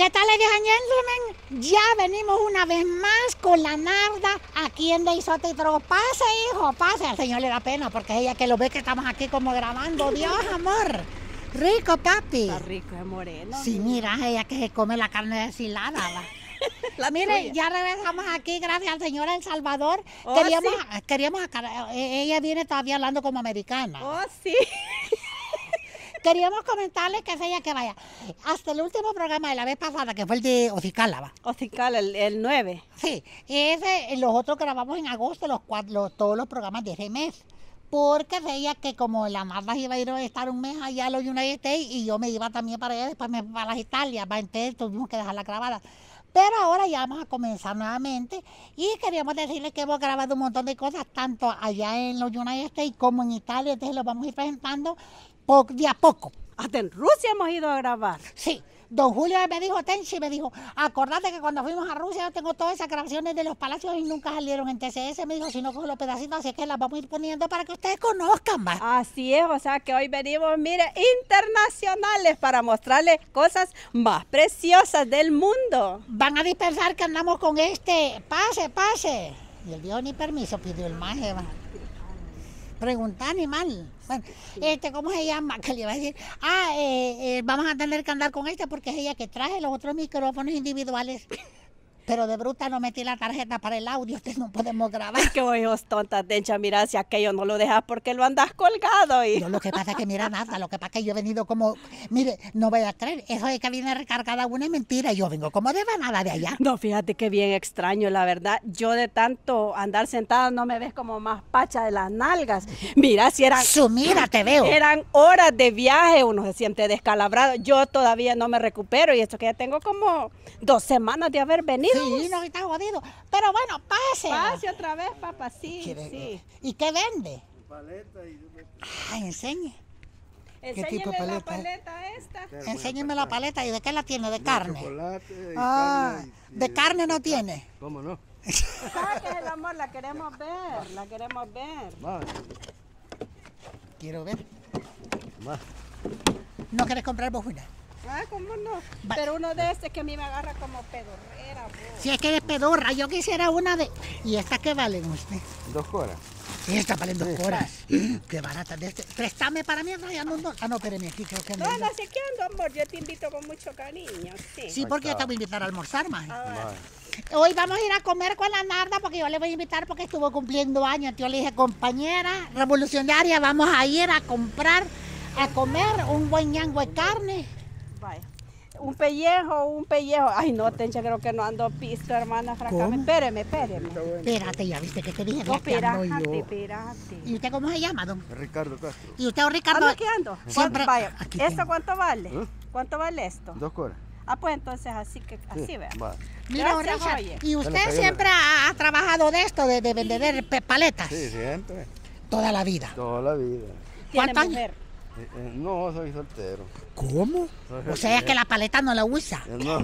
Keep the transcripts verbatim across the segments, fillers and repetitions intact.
¿Qué tal, ladies and gentlemen? Ya venimos una vez más con la Narda aquí en Deizote y Tro. Pase, hijo, pase. Al señor le da pena porque es ella que lo ve que estamos aquí como grabando. Dios, amor. Rico, papi. Está rico, es moreno. Sí, mira, ella que se come la carne deshilada. ¿Va? La Mire, tuya. Ya regresamos aquí gracias al señor El Salvador. Oh, queríamos, sí. queríamos, ella viene todavía hablando como americana. Oh, sí. Queríamos comentarles que es ella que vaya. Hasta el último programa de la vez pasada, que fue el de Ocicala, ¿va? Ocicala, el, el nueve. Sí, ese, los otros grabamos en agosto, los cuatro, todos los programas de ese mes. Porque veía que como la Marta iba a ir a estar un mes allá a los United States y yo me iba también para allá, después me para las Italias, ¿va? Entonces tuvimos que dejarla grabada. Pero ahora ya vamos a comenzar nuevamente y queríamos decirles que hemos grabado un montón de cosas, tanto allá en los United States como en Italia, entonces los vamos a ir presentando de a poco. Hasta en Rusia hemos ido a grabar. Sí, don Julio me dijo, Tenchi, me dijo, acordate que cuando fuimos a Rusia yo tengo todas esas grabaciones de los palacios y nunca salieron en T C S, me dijo, si no cojo los pedacitos, así que las vamos a ir poniendo para que ustedes conozcan, ¿va? Así es, o sea que hoy venimos, mire, internacionales para mostrarles cosas más preciosas del mundo. Van a dispensar que andamos con este, pase, pase. Y el viejo ni permiso pidió el maje, ¿va? Preguntar animal. Bueno, este, ¿cómo se llama? Que le iba a decir, ah, eh, eh, vamos a tener que andar con este porque es ella que traje los otros micrófonos individuales. Pero de bruta no metí la tarjeta para el audio, ustedes no podemos grabar. Ay, qué ojos tontas, Tencha, mira, si aquello no lo dejas porque lo andas colgado. Y... No, lo que pasa es que mira nada, lo que pasa es que yo he venido como, mire, no voy a creer, eso de que viene recargada una es mentira, yo vengo como de banada de allá. No, fíjate que bien extraño, la verdad, yo de tanto andar sentada no me ves como más pacha de las nalgas. Mira, si eran... Sumida te veo. Eran horas de viaje, uno se siente descalabrado, yo todavía no me recupero y esto que ya tengo como dos semanas de haber venido. Sí, no, está jodido. Pero bueno, pase. Pase otra vez, papá, sí, ¿Quiere, sí. ¿Y qué vende? Paleta y... Ah, enseñe. ¿Qué tipo de paleta? la paleta esta? Enséñeme la paleta. ¿Y de qué la tiene? ¿De de carne? chocolate y Ah, carne y- de y- carne no tiene. ¿Cómo no? ¿Sabes qué es el amor? La queremos ver, la queremos ver. Más, Quiero ver. más. ¿No quieres comprar vos una? Ah, ¿cómo no? Va- Pero uno de estos que a mí me agarra como pedorrera, vos. Si es que eres pedorra, yo quisiera una de... ¿Y esta qué valen usted? Dos horas. Sí, esta valen dos horas. Qué barata de este. Préstame para mí, rayando un dólar. Ah, no, espérame, aquí creo que No, no. no sé qué ando, amor, yo te invito con mucho cariño, sí. Sí, porque yo te voy a invitar a almorzar, más. Ah, Más. Hoy vamos a ir a comer con la Narda porque yo le voy a invitar porque estuvo cumpliendo años. Yo le dije, compañera revolucionaria, vamos a ir a comprar, a comer un buen ñango de carne. vaya. Un pellejo, un pellejo. Ay, no, Tencha, creo que no ando pisto, hermana, francamente. ¿Cómo? Espéreme, espéreme. Espérate, ya viste que te dije, No, ya que ando espérate, yo. espérate. ¿Y usted cómo se llama, don? Ricardo Castro. ¿Y usted, Ricardo? ¿Ando aquí ando? Siempre- ¿Cuánto- Vaya, aquí ¿esto tengo. cuánto vale? ¿Eh? ¿Cuánto vale esto? Dos horas. Ah, pues entonces así que, así Sí, vea. va. Mira, don Gracias, Richard, oye. ¿y Bueno, usted cállate. siempre ha, ha trabajado de esto, de, de vender pe- paletas? Sí, siempre. Toda la vida. Toda la vida. ¿Tiene ¿Cuántos años? mujer? Eh, eh, no, soy soltero. ¿Cómo? Soy O sea, es que soltero. la paleta no la usa. Eh, No,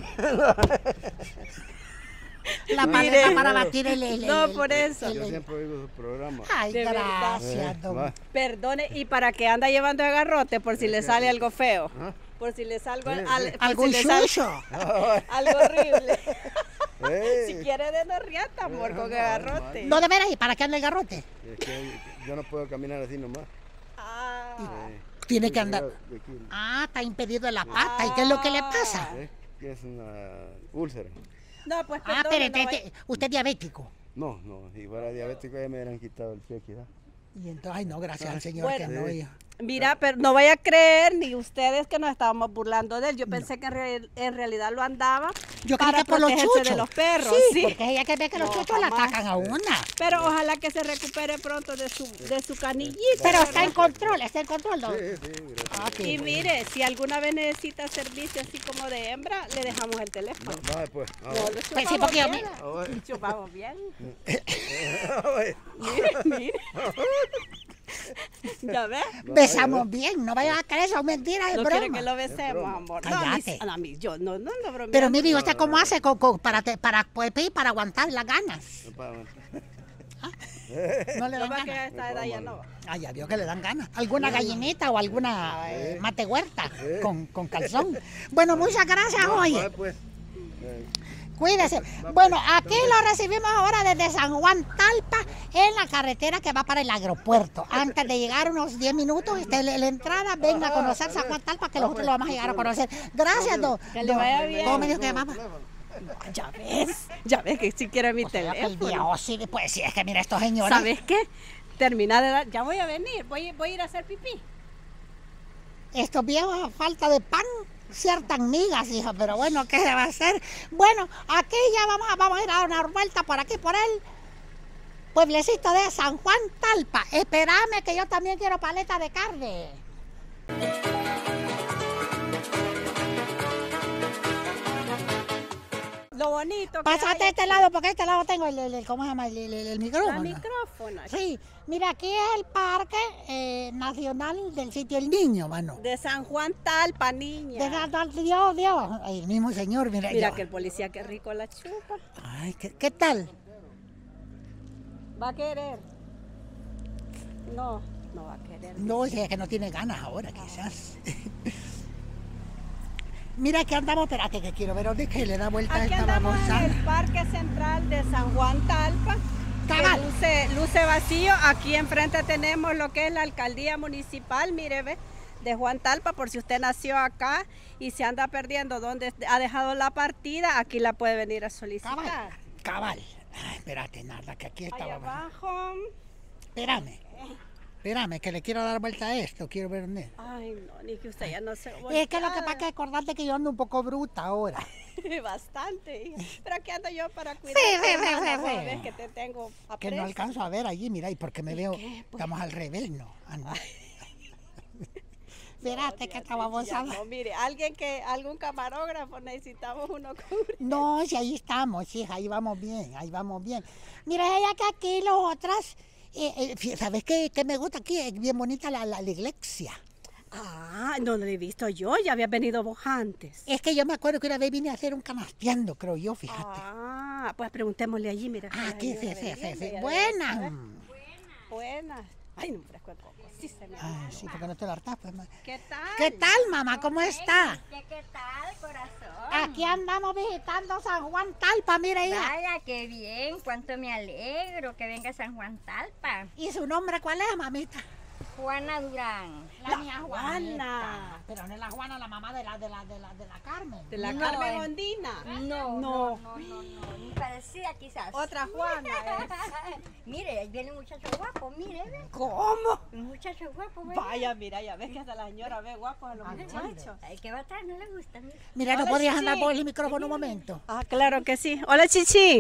La Mire. paleta para batir el... el- No, el- por eso. el- yo el- siempre oigo su programa. Ay, De verdad. gracias, Eh, don. va. Perdone, y para que anda llevando el garrote por si le sale algo feo. ¿Ah? Por si le salgo Sí, al, sí. por Algún si le sale chucho. algo horrible. Eh, Si quiere de no riata, amor, con el garrote. No, de veras, ¿y para qué anda el garrote? Es que yo no puedo caminar así nomás. Ah, Eh, Tiene sí, que andar... de aquí, Ah, está impedido de la pata. ¿Y qué es lo que le pasa? eh, que es una úlcera. no, pues Ah, perdone, espere, no te- vaya- te- usted es diabético. No, no, si fuera diabético ya me hubieran quitado el pie aquí, ¿da? Y entonces, ay, no, gracias al Señor Bueno. que no. Sí. yo- Mira, pero no vaya a creer ni ustedes que nos estábamos burlando de él. Yo pensé que en, real- en realidad lo andaba Yo creo para que por los protegerse chuchos. de los perros. Sí, Sí, porque ella que ve que los No, chuchos la jamás. atacan a una. Pero ojalá que se recupere pronto de su, de su canillita. Pero está en control, está en control, don. Sí, sí, gracias. Ah, qué Y bueno. mire, si alguna vez necesita servicio así como de hembra, le dejamos el teléfono. No, vale, pues. No, ahora. lo Pues sí, chupamos porque yo bien. me- Ahora. Lo chupamos bien. Ahora. Mire, mire. ¿Ya ves? Besamos bien, no vayas a creer, eso es mentira, es No quiere broma. que lo besemos, broma. amor. No, a mí, Cállate. a mí, yo no, no ando bromeando. Pero mire, ¿usted cómo hace con- con- para, te- para, pues, pi- para aguantar las ganas? Pa- ¿Ah? No le dan Nomás que a ganas. esta edad ya no. Ah, ya vio que le dan ganas. ¿Alguna gallinita o alguna eh, mate huerta con, con calzón? Bueno, muchas gracias, oye. Pues. Cuídese. Bueno, aquí lo recibimos ahora desde San Juan Talpa en la carretera que va para el aeropuerto. Antes de llegar unos diez minutos, esta es la entrada, venga a conocer San Juan Talpa que nosotros lo vamos a llegar a conocer. Gracias, don. Que le vaya bien. ¿Cómo me dijo que llamaba? Ya ves, ya ves que si quiere mi O sea, que el teléfono. viejo sí, pues sí, es que mira estos señores. ¿Sabes qué? Termina de dar, ya voy a venir, voy, voy a ir a hacer pipí. Estos viejos a falta de pan ciertas migas, hija, pero bueno, ¿qué se va a hacer? Bueno, aquí ya vamos a, vamos a ir a dar una vuelta por aquí, por el pueblecito de San Juan Talpa. Espérame que yo también quiero paleta de carne. Lo bonito que Pásate a hay este aquí. lado, porque a este lado tengo el, el- el- ¿cómo se llama? El, el- el El micrófono. micrófono. Sí, mira, aquí es el Parque eh, Nacional del Sitio El Niño, mano. De San Juan Talpa, niña. De San- Dios, Dios. Ay, el mismo señor, mira. Mira yo- que el policía qué rico la chupa. Ay, ¿qué, qué tal? ¿Va a querer? No, no va a querer. No, si es que no tiene ganas ahora, quizás. Mira que andamos, espérate que quiero ver dónde es que le da vuelta a Aquí esta andamos en babosa. el Parque Central de San Juan Talpa. que Cabal. Luce, luce vacío. Aquí enfrente tenemos lo que es la alcaldía municipal, mire, ve, de Juan Talpa, por si usted nació acá y se anda perdiendo dónde ha dejado la partida, aquí la puede venir a solicitar. Cabal, cabal. Ay, espérate, nada, que aquí está. Allá babosa. abajo. Espérame. Espérame, que le quiero dar vuelta a esto, quiero ver dónde. Ay, no, ni que usted ya no se Es que lo que pasa es que acordarte que yo ando un poco bruta ahora. Bastante, hija. Pero aquí ando yo para cuidar. Sí, sí, sí, sí, sí. Ves que te tengo Que aprecio. no alcanzo a ver allí, mira, y porque me veo, qué? Pues- estamos al revés, ¿no? Ah, no. Espérate que esta babosa. Ya no, mire, alguien que, algún camarógrafo, necesitamos uno cubre. No, si ahí estamos, hija, ahí vamos bien, ahí vamos bien. Mira, ella que aquí los otras, eh, eh, fí- ¿sabes qué, qué me gusta aquí? Es bien bonita la, la, la iglesia. Ah, no lo he visto yo, ya había venido vos antes. Es que yo me acuerdo que una vez vine a hacer un canasteando, creo yo, fíjate. Ah, pues preguntémosle allí, mira. Ah, que sí, hay sí, una sí, sí, bebienda, sí. ya Buena. debe saber. Buenas. Ay, no me fresco el coco. Sí se me Ay, sí, porque no te lo hartas, pues. ma- ¿Qué tal? ¿Qué tal, mamá? ¿Cómo está? ¿Qué, qué tal, corazón? Aquí andamos visitando San Juan Talpa, mira ella. Vaya, qué bien, cuánto me alegro que venga San Juan Talpa. ¿Y su nombre cuál es, mamita? Juana Durán. La mía Juana. Pero no es la Juana, la mamá de la, de la, de la, de la Carmen. De la No, Carmen eh. Ondina. No, No. no, no, no, no, ni parecía quizás. Otra Juana es. Mire, ahí viene un muchacho guapo, mire, ve. ¿Cómo? Un muchacho guapo, ve. Vaya, mira, ya ves que hasta la señora ve guapos a los Ah, muchachos. Ay, qué va atrás, no le gusta, mire. Mira, ¿no Hola, podías Chichi. andar por el micrófono un momento? Ah, claro que sí. Hola, Chichi.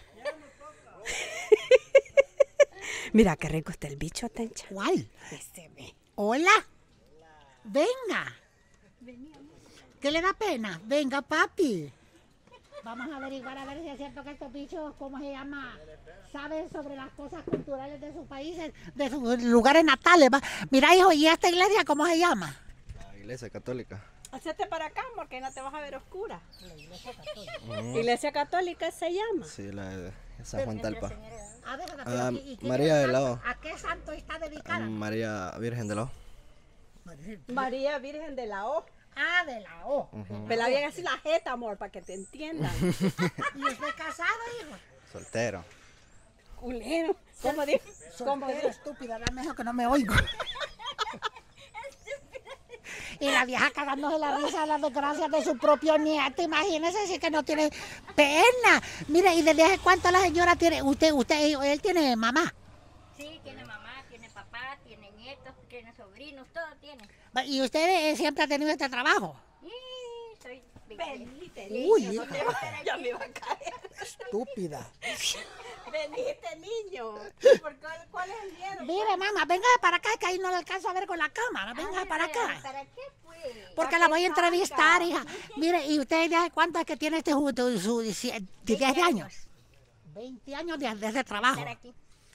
Mira, qué rico está el bicho, Tencha. ¿Cuál? Este ve. Hola. Venga. ¿Qué le da pena? Venga, papi. Vamos a averiguar a ver si es cierto que estos bichos, ¿cómo se llama? Saben sobre las cosas culturales de sus países, de sus lugares natales. va. Mira, hijo, ¿y esta iglesia cómo se llama? La iglesia católica. Hacete para acá porque no te vas a ver oscura. Iglesia Católica se llama. Sí, la de San Juan Talpa. A ver, pero Ah, ¿y- y qué María santo- del Lago. ¿A qué santo está dedicada? María Virgen de los. María Virgen de la O. Ah, de la O. Pela bien así la jeta, amor, para que te entiendan. ¿Y usted es casado, hijo? Soltero. Culero. ¿Cómo dijo? ¿Cómo Soltero, dijo? estúpida, la mejor que no me oigo. Y la vieja cagándose la risa de las desgracias de su propio nieto. Imagínese si es que no tiene pena. Mire, ¿y desde hace cuánto la señora tiene? Usted, usted, él tiene mamá. Sí, tiene mamá, tiene papá, tiene nietos, tiene sobrinos, todo tiene. ¿Y usted eh, siempre ha tenido este trabajo? Y soy Venite, Uy, niño. no te hija. va- ya me iba a caer. Estúpida. Venite, niño. ¿Por cuál, ¿Cuál es el miedo? Mire, mamá, venga para acá, que ahí no le alcanzo a ver con la cámara. Venga Ay, para ay, acá. ¿Para qué pues? Porque ¿Para la qué voy a entrevistar, salga? hija. Mire, ¿y usted de hace cuánto es que tiene este juventud? Su, su, diez veinte años. veinte años de, de ese trabajo. Estar aquí.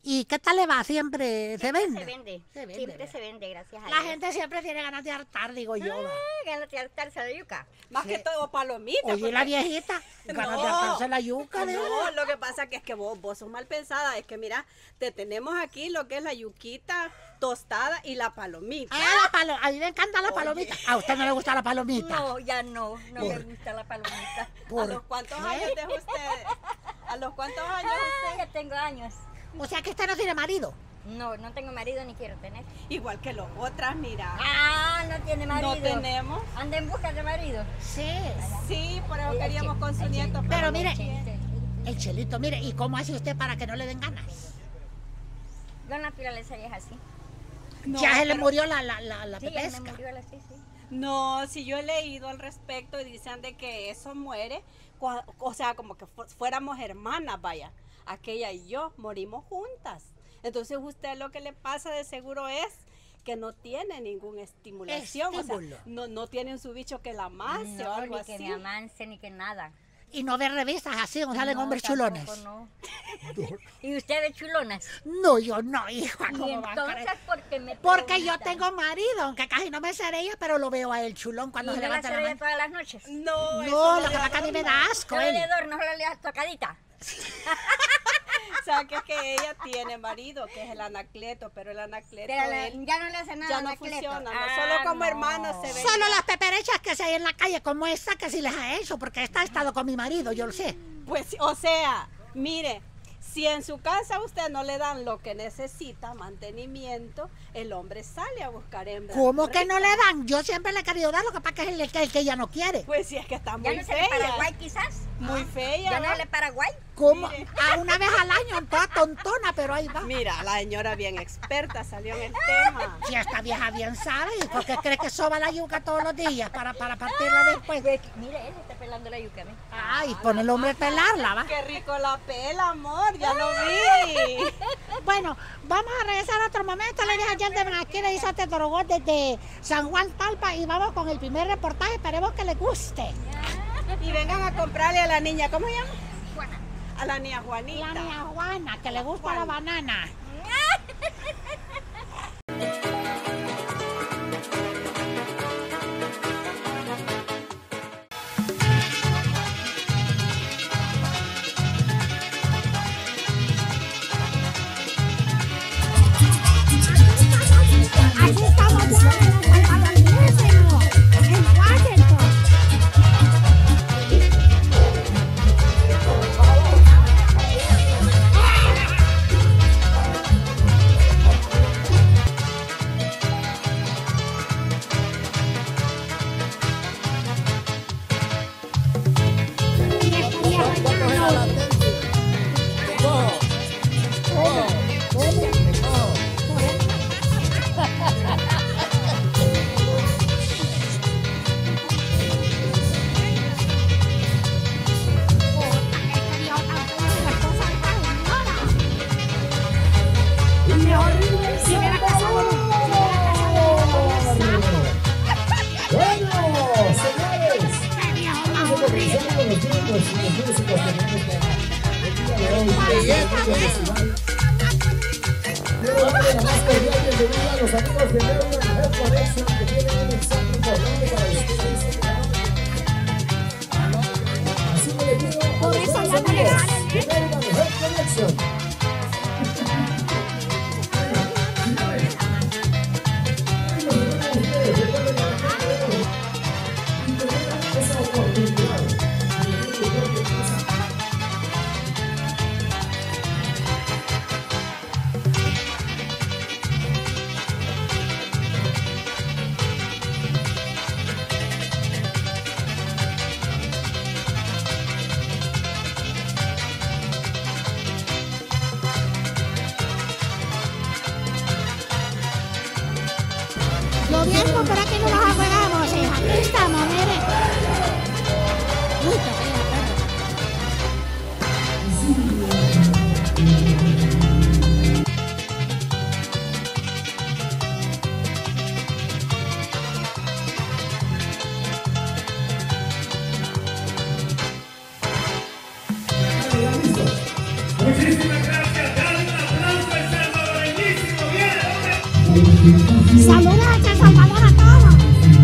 ¿Y qué tal le va? ¿Siempre se vende? Se vende. Se vende, Siempre ¿verdad? se vende, gracias a La Dios. gente siempre tiene ganas de hartar, digo yo. ¿va? Ah, ganas de hartarse de yuca. Más Sí. que todo palomitas. Oye, porque- la viejita, ganas de hartarse la yuca, de No, verdad. lo que pasa que es que vos, vos sos mal pensada. Es que mira, te tenemos aquí lo que es la yuquita tostada y la palomita. Ah, la palo- a mí me encanta la palomita. ¿A usted no le gusta la palomita? No, ya no, no me ¿Por? gusta la palomita. ¿A ¿Por los cuántos qué? años dejó usted? ¿A los cuántos años Ah, usted? ya tengo años. O sea que usted no tiene marido. No, no tengo marido ni quiero tener. Igual que los otras, mira. Ah, no tiene marido. No tenemos. Anda en busca de marido. Sí. Sí, por eso Ay, queríamos ay, con su ay, nieto. ay, Pero no mire, quiere. el chelito, mire, ¿y cómo hace usted para que no le den ganas? Yo en la naturaleza ya es así. No, ya se le pero- murió la, la, la, la Sí, ya me pepesca. murió a las seis, sí. No, si yo he leído al respecto y dicen de que eso muere, cua- o sea, como que fu- fuéramos hermanas, vaya. Aquella y yo morimos juntas. Entonces usted lo que le pasa de seguro es que no tiene ninguna estimulación, o Estímulo. sea, no, no tiene su bicho que la amase o No, algo ni así. que me amance, ni que nada. Y no ve revistas así, donde salen No, hombres tampoco chulones. no. ¿Y usted ve chulonas? No, yo no, hija. Y ¿Cómo va a creer? entonces, ¿por qué me Porque yo preguntan? tengo marido, aunque casi no me serella, pero lo veo a él chulón cuando ¿Y se no la levanta la seré mano. todas las noches? No, eso No, no lo le que pasa es que a mí me adorna. da asco No él. le adorno, solo le das tocadita. O sea, que es que ella tiene marido, que es el Anacleto, pero el Anacleto Pero le- él ya no le hace nada ya a no Anacleto. funciona, no, Ah, solo como no. hermanos se ven. Solo las peperechas que se hay en la calle, como esta, que sí les ha hecho, porque esta ha estado con mi marido, yo lo sé. Pues, o sea, mire, si en su casa a usted no le dan lo que necesita, mantenimiento, el hombre sale a buscar hembras. ¿Cómo que no le ricas. dan? Yo siempre le he querido dar, lo que pasa es que es el que, el que ella no quiere. Pues si es que está ¿Ya muy no se le fea. Paraguay quizás? Muy fea. ¿Ya no ¿va? le Paraguay? ¿Cómo? Mire. A una vez al año, toda tontona, pero ahí va. Mira, la señora bien experta salió en el tema. Si esta vieja bien sabe, ¿y por qué cree que soba la yuca todos los días para, para partirla después? Pues, mire, él está pelando la yuca, ¿ve? Ay, pone el hombre a pelarla, ¿va? Qué rico la pela, amor, ya lo vi. Bueno, vamos a regresar a otro momento. Le dije gentlemen, aquí le hizo este Torogón desde San Juan Talpa y vamos con el primer reportaje. Esperemos que le guste. Y vengan a comprarle a la niña, ¿cómo se llama? Juana. A la niña Juanita. La niña Juana, que le gusta la banana. Aquí estamos ya en el Salvadorísimo, en Washington. Bueno, señores, vamos a comenzar con los grupos y los músicos que tenemos para el día de hoy. Quiero darle la más cordial bienvenida a los amigos de Merlin Head Connection que tienen un mensaje importante para ustedes. Así que le pido a los buenos amigos de Merlin Head Connection. Esa oportunidad. Saludos a El Salvador a todos.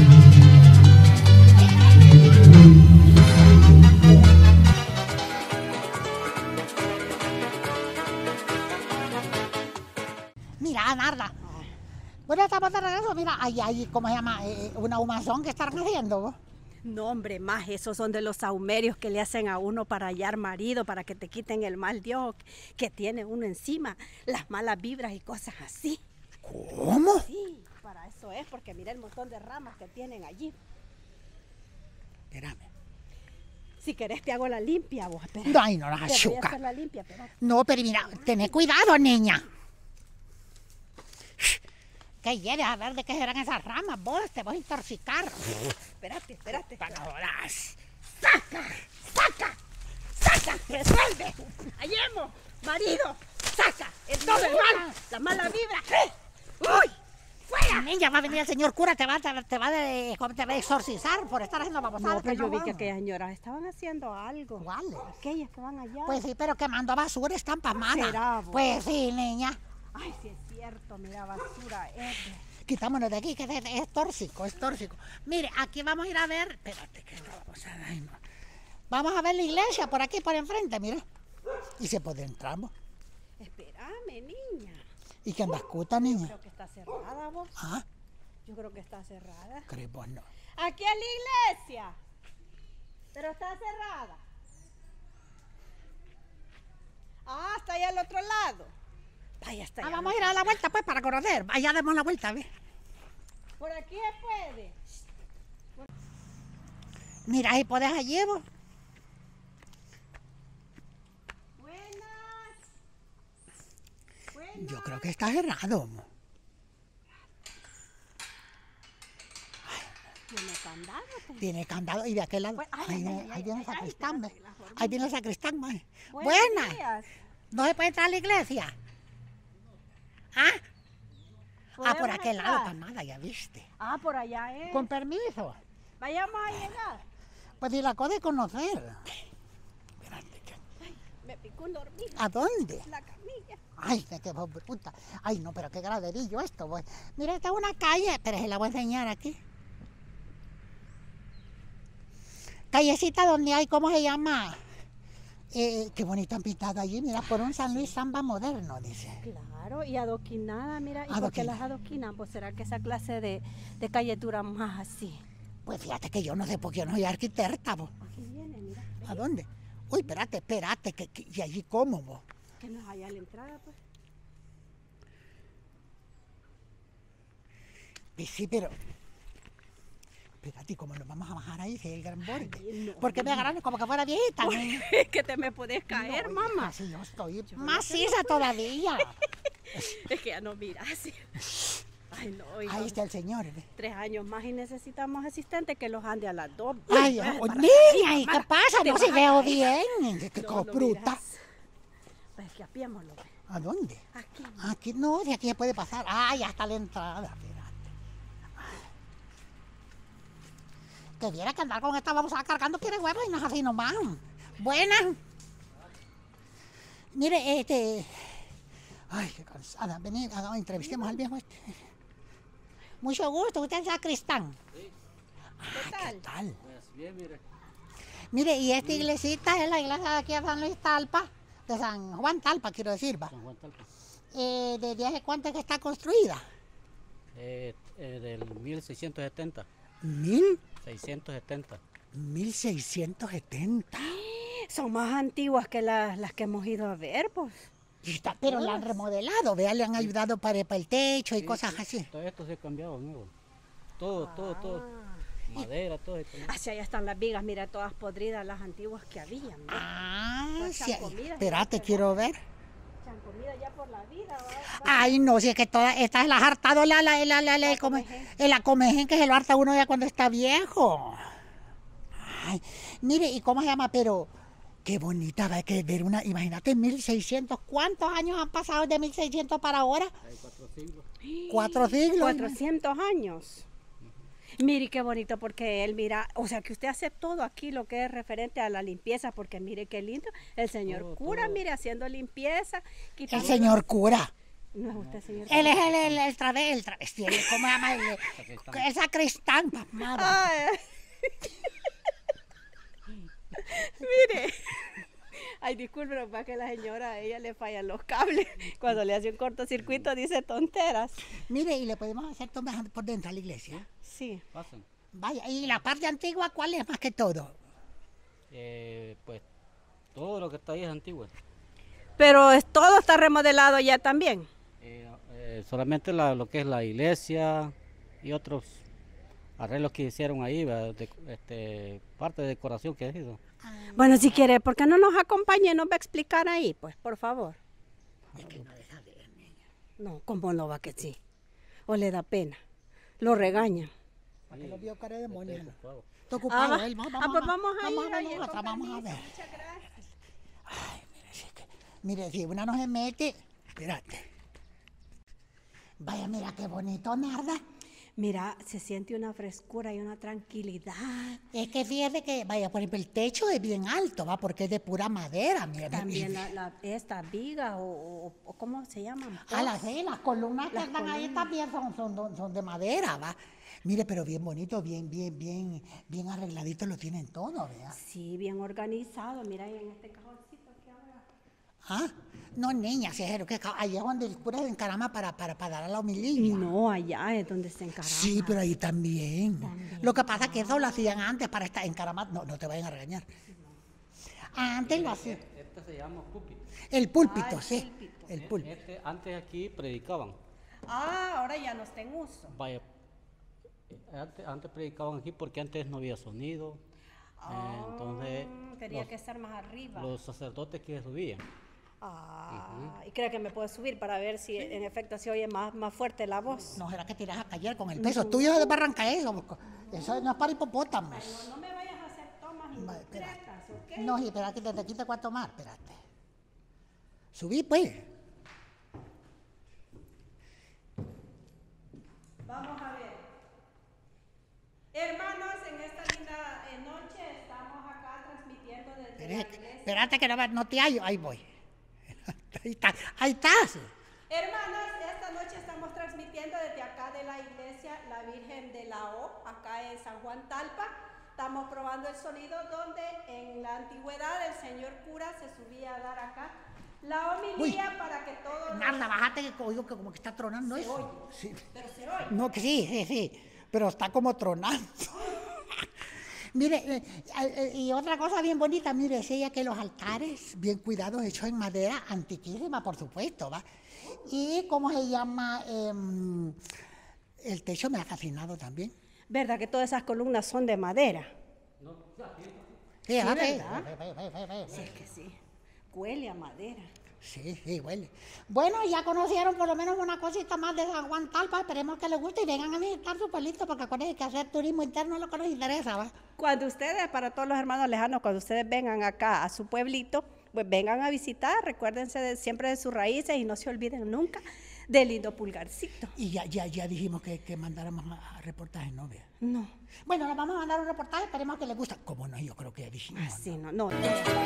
Mira, Narda. Bueno, estamos de regreso. Mira, ahí hay, ¿cómo se llama? Eh, una humazón que están haciendo, ¿vos? No, hombre, más esos son de los saumerios que le hacen a uno para hallar marido, para que te quiten el mal de ojo que tiene uno encima, las malas vibras y cosas así. ¿Cómo? Sí, para eso es, porque mira el montón de ramas que tienen allí. Espérame. Si querés te hago la limpia, vos. Espera. No, ay, no, la Te voy a achuca. hacer la limpia, espera. No, pero mira, tené cuidado, niña. ¿Qué quieres? A ver de qué serán esas ramas, vos, te vas a intoxicar. Espérate, espérate. Para jodas. ¡Saca! ¡Saca! ¡Saca! ¡Resuelve! ¡Hallemos! ¡Marido! ¡Saca! ¡El todo el mal! ¡La mala vibra! ¡Uy! ¡Fuera! Niña, va a venir el señor cura, te va, te, te va, de, te va a exorcizar por estar haciendo babosadas. No, pero que yo no vi que van. aquellas señoras estaban haciendo algo. ¿Cuáles? Aquellas que van allá. Pues sí, pero quemando basura están pasmadas. ¿Será, vos? Pues sí, niña. Ay, sí es cierto, mira, basura. Es de... Quitámonos de aquí, que es, es tóxico, es tóxico. Mire, aquí vamos a ir a ver. Espérate, que esto vamos a ver. No. Vamos a ver la iglesia por aquí, por enfrente, mira. Y se puede entrar, vos. Espérame, niña. ¿Y qué andas cuta, niña? Creo que está cerrada, vos. Ah, Yo creo que está cerrada. crees vos no. Aquí es la iglesia. Pero está cerrada. Ah, está ahí al otro lado. Vaya, está Ah, allá. vamos a ir a la vuelta, pues, para conocer. Allá demos la vuelta, ¿ves? Por aquí se puede. Mira, ahí podés allí, vos. Buenas. Buenas. Yo creo que está cerrado. Mo. Tiene candado. pues. Tiene candado. Y de aquel lado. Bueno, ay, Ahí ay, viene, ay, ahí ay, viene el ay, sacristán, espérate, ¿ves? la formé. Ahí viene el sacristán, ¿ves? Buenos Buena. días. ¿No se puede entrar a la iglesia? ¿Ah? Ah, por ¿Podemos aquel lado, entrar? para nada, ya viste. Ah, por allá es. Con permiso. Vayamos a llegar. Pues si la cosa de conocer. Espérate, que- Me picó una hormiga ¿a dónde? en la camilla. Ay, de qué voz bruta. Ay, no, pero qué graderillo esto, voy. Mira, esta es una calle, pero se la voy a enseñar aquí. Callecita donde hay, ¿cómo se llama? Eh, qué bonito han pintado allí, mira, por un San Luis Samba moderno, dice. Claro, y adoquinada, mira. ¿Y por qué Adoquinada. las adoquinan? Pues será que esa clase de, de calle dura más así. Pues fíjate que yo no sé por qué yo no soy arquitecta, vos. Aquí viene, mira. ¿A dónde? Uy, espérate, espérate, que, que- ¿y allí cómo, vos? Que nos haya la entrada, pues. Pues sí, pero... Espérate, ¿cómo lo vamos a bajar ahí si hay el gran borde? Ay, no, Porque me agarraron como que fuera viejita, ¿no? Es que te me puedes caer, No, mamá. hija, si yo estoy maciza todavía. Es que ya no miras. Ay, no, hija. Ahí está el señor. ¿ve? Tres años más y necesitamos asistentes que los ande a las dos. Ay, Uy, oh, para- niña, ¿y qué Mara, pasa? te No vas si a veo caer. bien. Qué No, cosa no bruta. miras. Pues que apiémoslo. pues. ¿A dónde? Aquí. Aquí no, de aquí se puede pasar. Ah, ya está la entrada. Espérate. Que viera que andar con esta vamos a cargando quiere huevos y no es así nomás. Buenas. Mire, este. Ay, qué cansada. Vení, hagamos- entrevistemos al viejo este. Mucho gusto, usted es sacristán. ¿Qué ¿Qué tal? tal? Pues bien, mire. Mire, y esta iglesita es la iglesia de aquí de San Luis Talpa, de San Juan Talpa, quiero decir, va. San Juan Talpa. Eh, ¿Desde hace cuánto es que está construida? Eh, eh, del mil seiscientos setenta. ¿Mil? seiscientos setenta. mil seiscientos setenta. Son más antiguas que las, las que hemos ido a ver, pues. Y está- pero la han remodelado, vea, le han ayudado para, para el techo y cosas así. Todo esto se ha cambiado nuevo. Todo, todo, todo. Madera, todo esto. Hacia allá están las vigas, mira, todas podridas las antiguas que habían. ¿no? Ah, Pues sí. echan comida, Espérate, ¿no? quiero ver. Echan comida ya por la vida. ¿va? Va. Ay, no, si es que todas estas las ha hartado la, la, la, la, la, el come- el acomején que se lo harta uno ya cuando está viejo. Ay, mire, ¿y cómo se llama? Pero qué bonita, va que ver una, imagínate, mil seiscientos, ¿cuántos años han pasado de mil seiscientos para ahora? Hay cuatro siglos. Cuatro siglos. cuatrocientos años. Mire qué bonito, porque él mira, o sea que usted hace todo aquí lo que es referente a la limpieza, porque mire qué lindo, el señor Todo, cura, todo. mire, haciendo limpieza, El quitando- señor cura. No es usted, señor. Él es el, el, el, trave, el travesti, el, ¿cómo se llama? El, el, el sacristán, pasmado. Ay, mire. Ay, disculpe, para que la señora, a ella le fallan los cables. Cuando le hace un cortocircuito dice tonteras. Mire, y le podemos hacer tomas por dentro a la iglesia. Sí. Pasen. Vaya, ¿y la parte antigua cuál es más que todo? Eh, pues todo lo que está ahí es antiguo. Pero es, todo está remodelado ya también. Eh, eh, solamente la, lo que es la iglesia y otros arreglos que hicieron ahí, ¿verdad? De, este, parte de decoración que ha sido. Bueno, si quiere, ¿por qué no nos acompaña y nos va a explicar ahí? Pues, por favor. Es que no deja de ver, niña. No, ¿cómo no va que sí? ¿O le da pena? Lo regañan. ¿Para qué lo vio cara de demonio? Estoy ocupado. Está ocupado Ah, él. Vamos, ah, pues vamos a vamos ir, a oye, ver, con otra, vamos a permiso, ver. muchas gracias. Ay, mire, si, que, mire, si una no se mete, espérate. Vaya, mira qué bonito, Narda. Mira, se siente una frescura y una tranquilidad. Es que fíjese que, vaya, por ejemplo, el techo es bien alto, va, porque es de pura madera, mira. También la, la, estas vigas o, o, o ¿cómo se llaman? A las, sí, las columnas que Las están ahí columnas. también son, son, son de madera, va. Mire, pero bien bonito, bien, bien, bien, bien arregladito lo tienen todo, vea. Sí, bien organizado. Mira ahí en este cajoncito que ahora. ¿Ah? No, niña, si es que ca- allá es donde el cura se encarama para, para, para dar a la homilía. No, allá es donde se encarama. Sí, pero ahí también. También. Lo que pasa es que eso lo hacían antes para estar encaramado. No, no te vayan a regañar. Antes lo hacían. Este se llama púlpito. El púlpito, Ah, el sí. púlpito. El púlpito. Este, antes aquí predicaban. Ah, ahora ya no está en uso. Vaya, eh, antes, antes predicaban aquí porque antes no había sonido. eh, entonces Ah, tenía los, que estar más arriba. los sacerdotes que subían. Ah, y creo que me puedo subir para ver si en efecto se oye más, más fuerte la voz. No será que tiras a callar con el peso. Tuyo es de barranca eso. Porque eso no es para hipopótamos. No, no me vayas a hacer tomas Vale, espera. indiscretas, ¿ok? No, sí, espera que te, te quite cuánto más. Espérate. Subí, pues. Vamos a ver. Hermanos, en esta linda eh, noche estamos acá transmitiendo desde la Espérate, iglesia. espérate que no, me- no te hallo. Ahí voy. Ahí está. Ahí estás. Hermanos, esta noche estamos transmitiendo desde acá de la iglesia La Virgen de la O, acá en San Juan Talpa. Estamos probando el sonido donde en la antigüedad el señor cura se subía a dar acá la homilía para que todos... los- Narda, bájate que oigo que como que está tronando Se eso. oye. Sí. Pero se oye. No, que sí, sí, sí. Pero está como tronando. Mire, eh, eh, y otra cosa bien bonita, mire, es ella que los altares bien cuidados, hechos en madera, antiquísima, por supuesto, ¿va? Y, ¿cómo se llama? Em, el techo me ha fascinado también. ¿Verdad que todas esas columnas son de madera? Sí, ah, ve, ¿verdad? ve, ve, ve, ve, ve, ve. Sí, es que sí. Huele a madera. Sí, sí, huele. Bueno, ya conocieron por lo menos una cosita más de San Juan Talpa, esperemos que les guste y vengan a visitar su pueblito, porque acuérdense que hacer turismo interno es lo que nos interesa, ¿va? Cuando ustedes, para todos los hermanos lejanos, cuando ustedes vengan acá a su pueblito, pues vengan a visitar, recuérdense de- siempre de sus raíces y no se olviden nunca del lindo pulgarcito. Y ya, ya, ya dijimos que, que mandáramos a, a reportajes, ¿no? Vea. No, Bueno, nos vamos a mandar un reportaje, esperemos que les guste. ¿Cómo no? Yo creo que ya dijimos. ¿no? así no, no.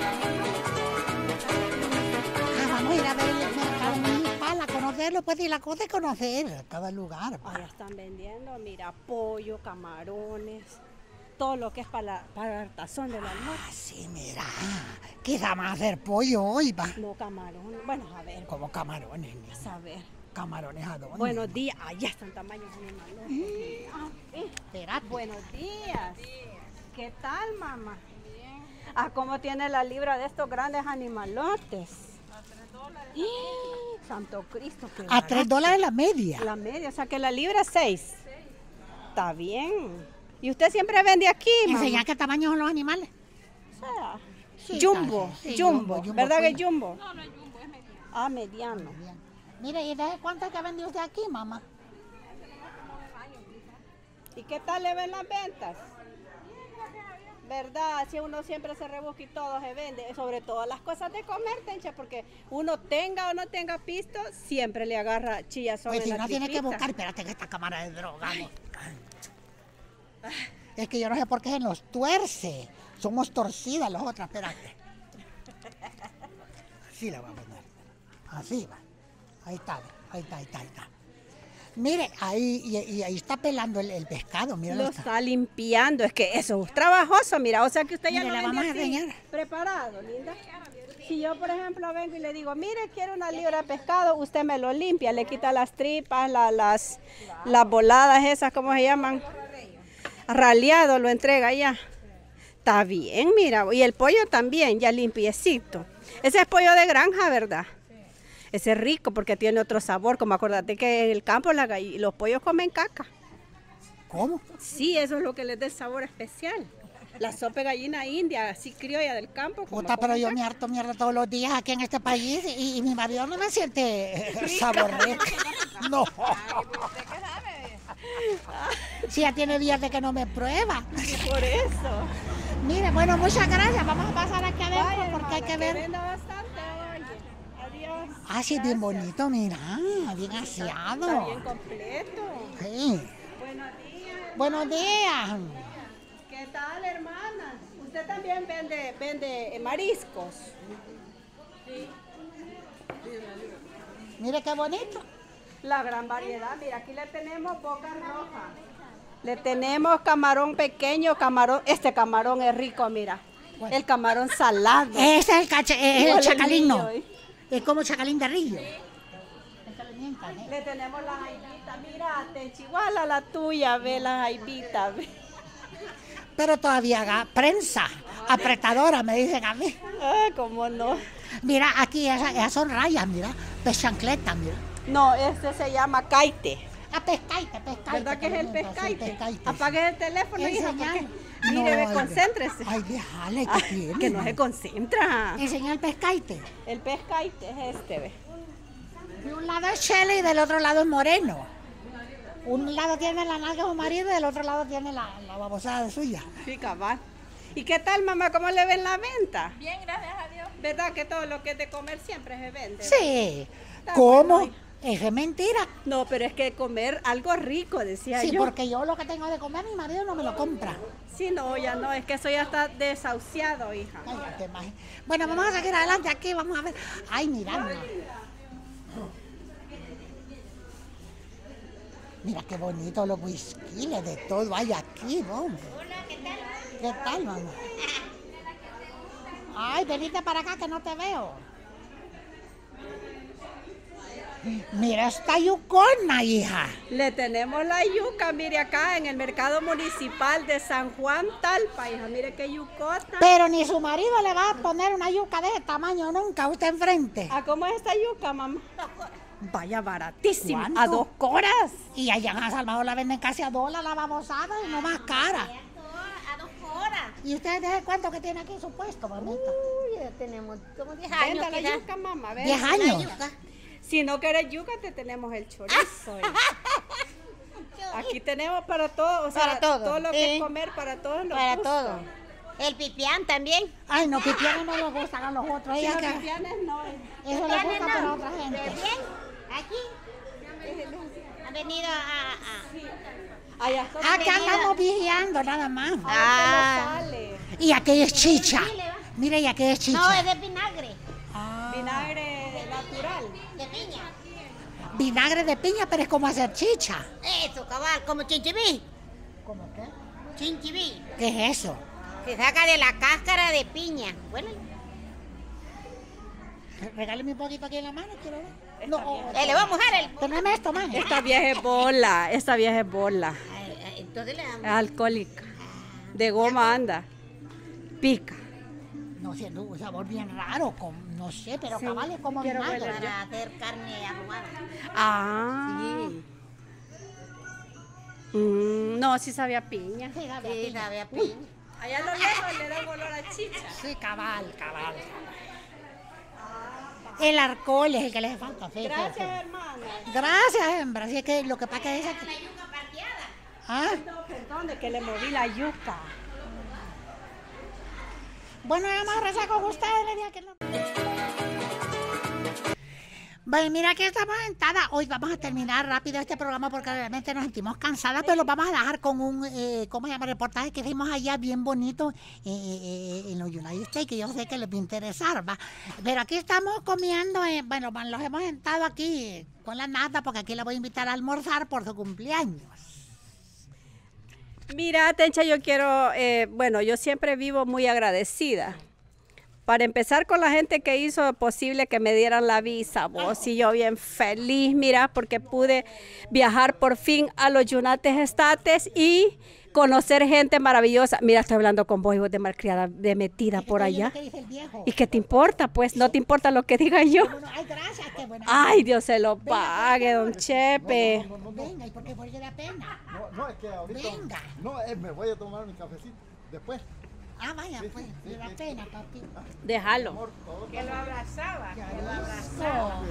Ah, vamos a ir a ver el mercado municipal, a conocerlo, pues, y la cosa es conocer cada lugar. ¿va? Allá están vendiendo, mira, pollo, camarones, todo lo que es para, la, para el tazón del almuerzo. Ah, sí, mira. Quizá vamos a hacer pollo hoy, va. No camarones, bueno, a ver, Como camarones, niña. a ver. Camarones a dónde. Buenos días, allá están tamaños animales. Ah, eh. Espérate. Buenos días. ¿Qué tal, mamá? Bien. Ah, ¿cómo tiene la libra de estos grandes animalotes? A tres dólares. Santo Cristo, qué A barato. tres dólares la media. La media, o sea que la libra es seis. Está bien. ¿Y usted siempre vende aquí, mamá? Enseñar qué tamaño son los animales. O sea, Sí, jumbo, está, sí, jumbo, jumbo, jumbo, ¿verdad que cuida. es jumbo? No, no es jumbo, es mediano. Ah, mediano. Bien. Mire, ¿y de cuánto es que vendió usted aquí, mamá? ¿Y qué tal le ven las ventas? ¿Verdad? Si uno siempre se rebusca y todo se vende, sobre todo las cosas de comer, Tencha, porque uno tenga o no tenga pisto, siempre le agarra chillazón Pues en si la no tiene que tripita. buscar, espérate que esta cámara de droga. vamos. Es que yo no sé por qué se nos tuerce. Somos torcidas las otras, espérate. Así la voy a poner. Así va. Ahí está. Ahí está, ahí está, ahí está. Mire, ahí, y, y ahí está pelando el, el pescado, mira. Lo está limpiando, es que eso es trabajoso, mira, o sea que usted ya Mire, lo le vende vamos a así, enseñar. preparado, linda. Si yo, por ejemplo, vengo y le digo, mire, quiero una libra de pescado, usted me lo limpia, le quita las tripas, la- las, las voladas esas, ¿cómo se llaman? Raleado, lo entrega ya. Está bien, mira, y el pollo también, ya limpiecito. Ese es pollo de granja, ¿verdad? Ese es rico porque tiene otro sabor, como acuérdate que en el campo la gall- los pollos comen caca. ¿Cómo? Sí, eso es lo que les da el sabor especial. La sopa de gallina india, así criolla del campo. como Puta, pero comen yo caca. me harto mierda todos los días aquí en este país y, y mi marido no me siente eh, sabor rico. No. Si ya tiene días de que no me prueba. Por eso. Mire, bueno, muchas gracias. Vamos a pasar aquí adentro Vaya, porque hay hermana, que ver. venda bastante, oye. Adiós. Ah, sí, bien bonito, mira. Bien Está bien aseado. completo. Sí. Buenos días. Buenos días. ¿Qué tal, hermana? ¿Usted también vende, vende eh, mariscos? Mire qué bonito. La gran variedad. Mira, aquí le tenemos boca roja. Le tenemos camarón pequeño, camarón. Este camarón es rico, mira. ¿Cuál? El camarón salado. Ese es el, cache, es el Igual el chacalín, mío, ¿no? ¿eh? Es como chacalín de río. Ese le mientan, ¿eh? Le tenemos las jaibitas. Mira, te igual a la tuya, ve las jaibitas. ve. Pero todavía haga prensa, apretadora, me dicen a mí. Ah, cómo no. Mira, aquí esas, esas son rayas, mira. Pez chancleta, mira. No, este se llama caite. Ah, pescaite, pescaite. ¿Verdad que es el perdón, sí, pescaite? pescaite, sí. Apague el teléfono, hija, Enseñar. porque... Mire, ve, ay, concéntrese. Ay, déjale, Ah, que tiene. que no se concentra. Enseña el pescaite. El pescaite es este, ve. De un lado es Chele y del otro lado es Moreno. Un lado tiene la nalga de su marido y del otro lado tiene la, la babosada de suya. Sí, cabal. ¿Y qué tal, mamá? ¿Cómo le ven la venta? Bien, gracias a Dios. ¿Verdad que todo lo que es de comer siempre se vende? Sí. Está ¿Cómo? bueno. Eso es mentira. No, pero es que comer algo rico, decía Sí, yo. porque yo lo que tengo de comer, mi marido no me lo compra. Sí, no, ya no, es que eso ya está desahuciado, hija. Cállate, maje. Bueno, vamos a seguir adelante aquí, vamos a ver. Ay, mira, mira. Mira qué bonito los whiskiles, de todo hay aquí, hombre. Hola, ¿qué tal? ¿Qué tal, mamá? Ay, venite para acá que no te veo. Mira esta yucona, hija. Le tenemos la yuca, mire acá en el mercado municipal de San Juan Talpa, hija, mire qué yucota. Pero ni su marido le va a poner una yuca de ese tamaño nunca a usted enfrente. ¿A cómo es esta yuca, mamá? Vaya baratísima, ¿Cuánto? a dos coras. Y allá en El Salvador la venden casi a dólar la babosada y no más cara. A dos horas. ¿Y ustedes desde cuánto que tiene aquí su puesto, mamita? Uy, ya tenemos como diez años. Venta la quizás. yuca, mamá, ven. ¿Diez años? Si no quieres yuca, te tenemos el chorizo. hija. Aquí tenemos para todo, o sea, Para todo, lo que sí. es comer para todos los Para gustos. todo. El pipián también. Ay, no, pipianes no les gustan a los otros. Sí, Ella los que- pipianes no. eso les gusta Pipianes para no. otra ¿De gente. bien? Aquí. Han venido a... a- Allá está. Acá andamos vigiando nada más. Ah, no sale. Y aquí es chicha. Mire, y aquí es chicha. No, es de vinagre. Ah, Vinagre natural. De piña. vinagre de piña, pero es como hacer chicha. Eso, cabal, como chinchibí. ¿Cómo qué? Chinchibí. ¿Qué es eso? Se saca de la cáscara de piña. Bueno, Regáleme un poquito aquí en la mano, quiero ver. No, oh, eh, le vamos a dar el... teneme esto, más. Esta vieja es bola, esta vieja es bola. Ay, ay, Entonces le Es damos... alcohólica. De goma anda. Pica. No sé, no, un sabor bien raro, con, no sé, pero Sí, cabal es como quiero vinagre. huele. Para hacer carne arrugada. Ah. Mm, no, sí sabía piña. Sí, sabe a Sí, piña. sabe a piña. Allá lo lejos le da un olor a chicha. Sí, cabal, cabal. El alcohol es el que les falta. sí, sí, Gracias, sí. hermana. Gracias, hembra. Así es que lo que pasa que dice que... La yuca parqueada. ¿Ah? No, perdón, de que le moví la yuca. Bueno, vamos a rezar con ustedes. Le dije que no. Bueno, mira que estamos sentadas. Hoy vamos a terminar rápido este programa porque realmente nos sentimos cansadas, pero lo vamos a dejar con un, eh, ¿cómo se llama? Reportaje que hicimos allá bien bonito eh, eh, en los United States, que yo sé que les va a interesar, ¿va? Pero aquí estamos comiendo, eh, bueno, los hemos sentado aquí con la nata porque aquí la voy a invitar a almorzar por su cumpleaños. Mira, Tencha, yo quiero, eh, bueno, yo siempre vivo muy agradecida. Para empezar con la gente que hizo posible que me dieran la visa, vos, y yo bien feliz, mira, porque pude viajar por fin a los United States y conocer gente maravillosa. Mira, estoy hablando con vos y vos de malcriada, de metida por allá. ¿Y qué te importa? Pues no te importa lo que diga yo. Ay, gracias, qué buena. Ay, Dios se lo pague, don Chepe. No, no, no, no. Venga, ¿y por qué porque da pena? No, no, es que ahorita... Venga. No, eh, me voy a tomar mi cafecito después. Ah, vaya, Sí, pues, sí, le sí, da sí. pena, papi. Déjalo. Que lo abrazaba. Qué arisco,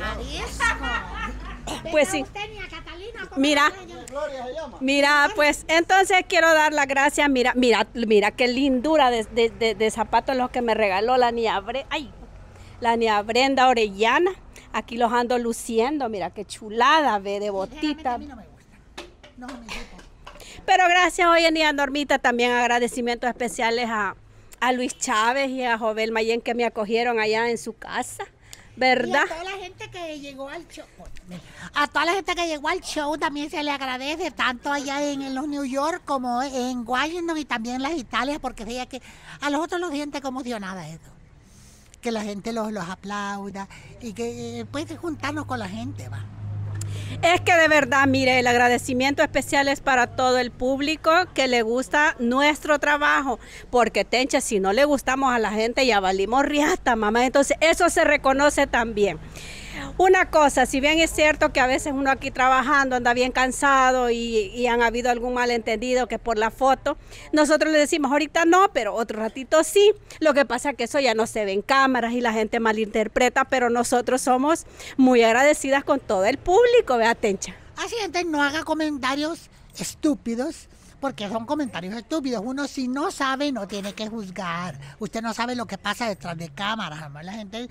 arisco. Pues sí. Venga usted, niña Catalina, ¿cómo Mira. se llama? Gloria se llama. Mira, pues entonces quiero dar las gracias. Mira, mira, mira qué lindura de, de, de, de zapatos los que me regaló la niña Bre- ay, la niña Brenda Orellana. Aquí los ando luciendo. Mira qué chulada, ve, de Sinceramente, botita. a mí no me gusta. No, mi hijo. Pero gracias hoy en día, Normita, también agradecimientos especiales a, a Luis Chávez y a Jovel Mayen que me acogieron allá en su casa, ¿verdad? Y a toda la gente que llegó al show, a toda la gente que llegó al show también se le agradece, tanto allá en, en los New York como en Washington y también en las Italias, porque veía que a los otros los siente conmocionada eso. Que la gente los, los aplauda y que eh, puede juntarnos con la gente, va. Es que de verdad, mire, el agradecimiento especial es para todo el público que le gusta nuestro trabajo, porque Tencha, si no le gustamos a la gente ya valimos riata, mamá, entonces eso se reconoce también. Una cosa, si bien es cierto que a veces uno aquí trabajando anda bien cansado y, y han habido algún malentendido que por la foto, nosotros le decimos ahorita no, pero otro ratito sí. Lo que pasa es que eso ya no se ve en cámaras y la gente malinterpreta, pero nosotros somos muy agradecidas con todo el público, ¿verdad, Tencha? Así, entonces no haga comentarios estúpidos, porque son comentarios estúpidos. Uno si no sabe no tiene que juzgar. Usted no sabe lo que pasa detrás de cámaras, jamás la gente...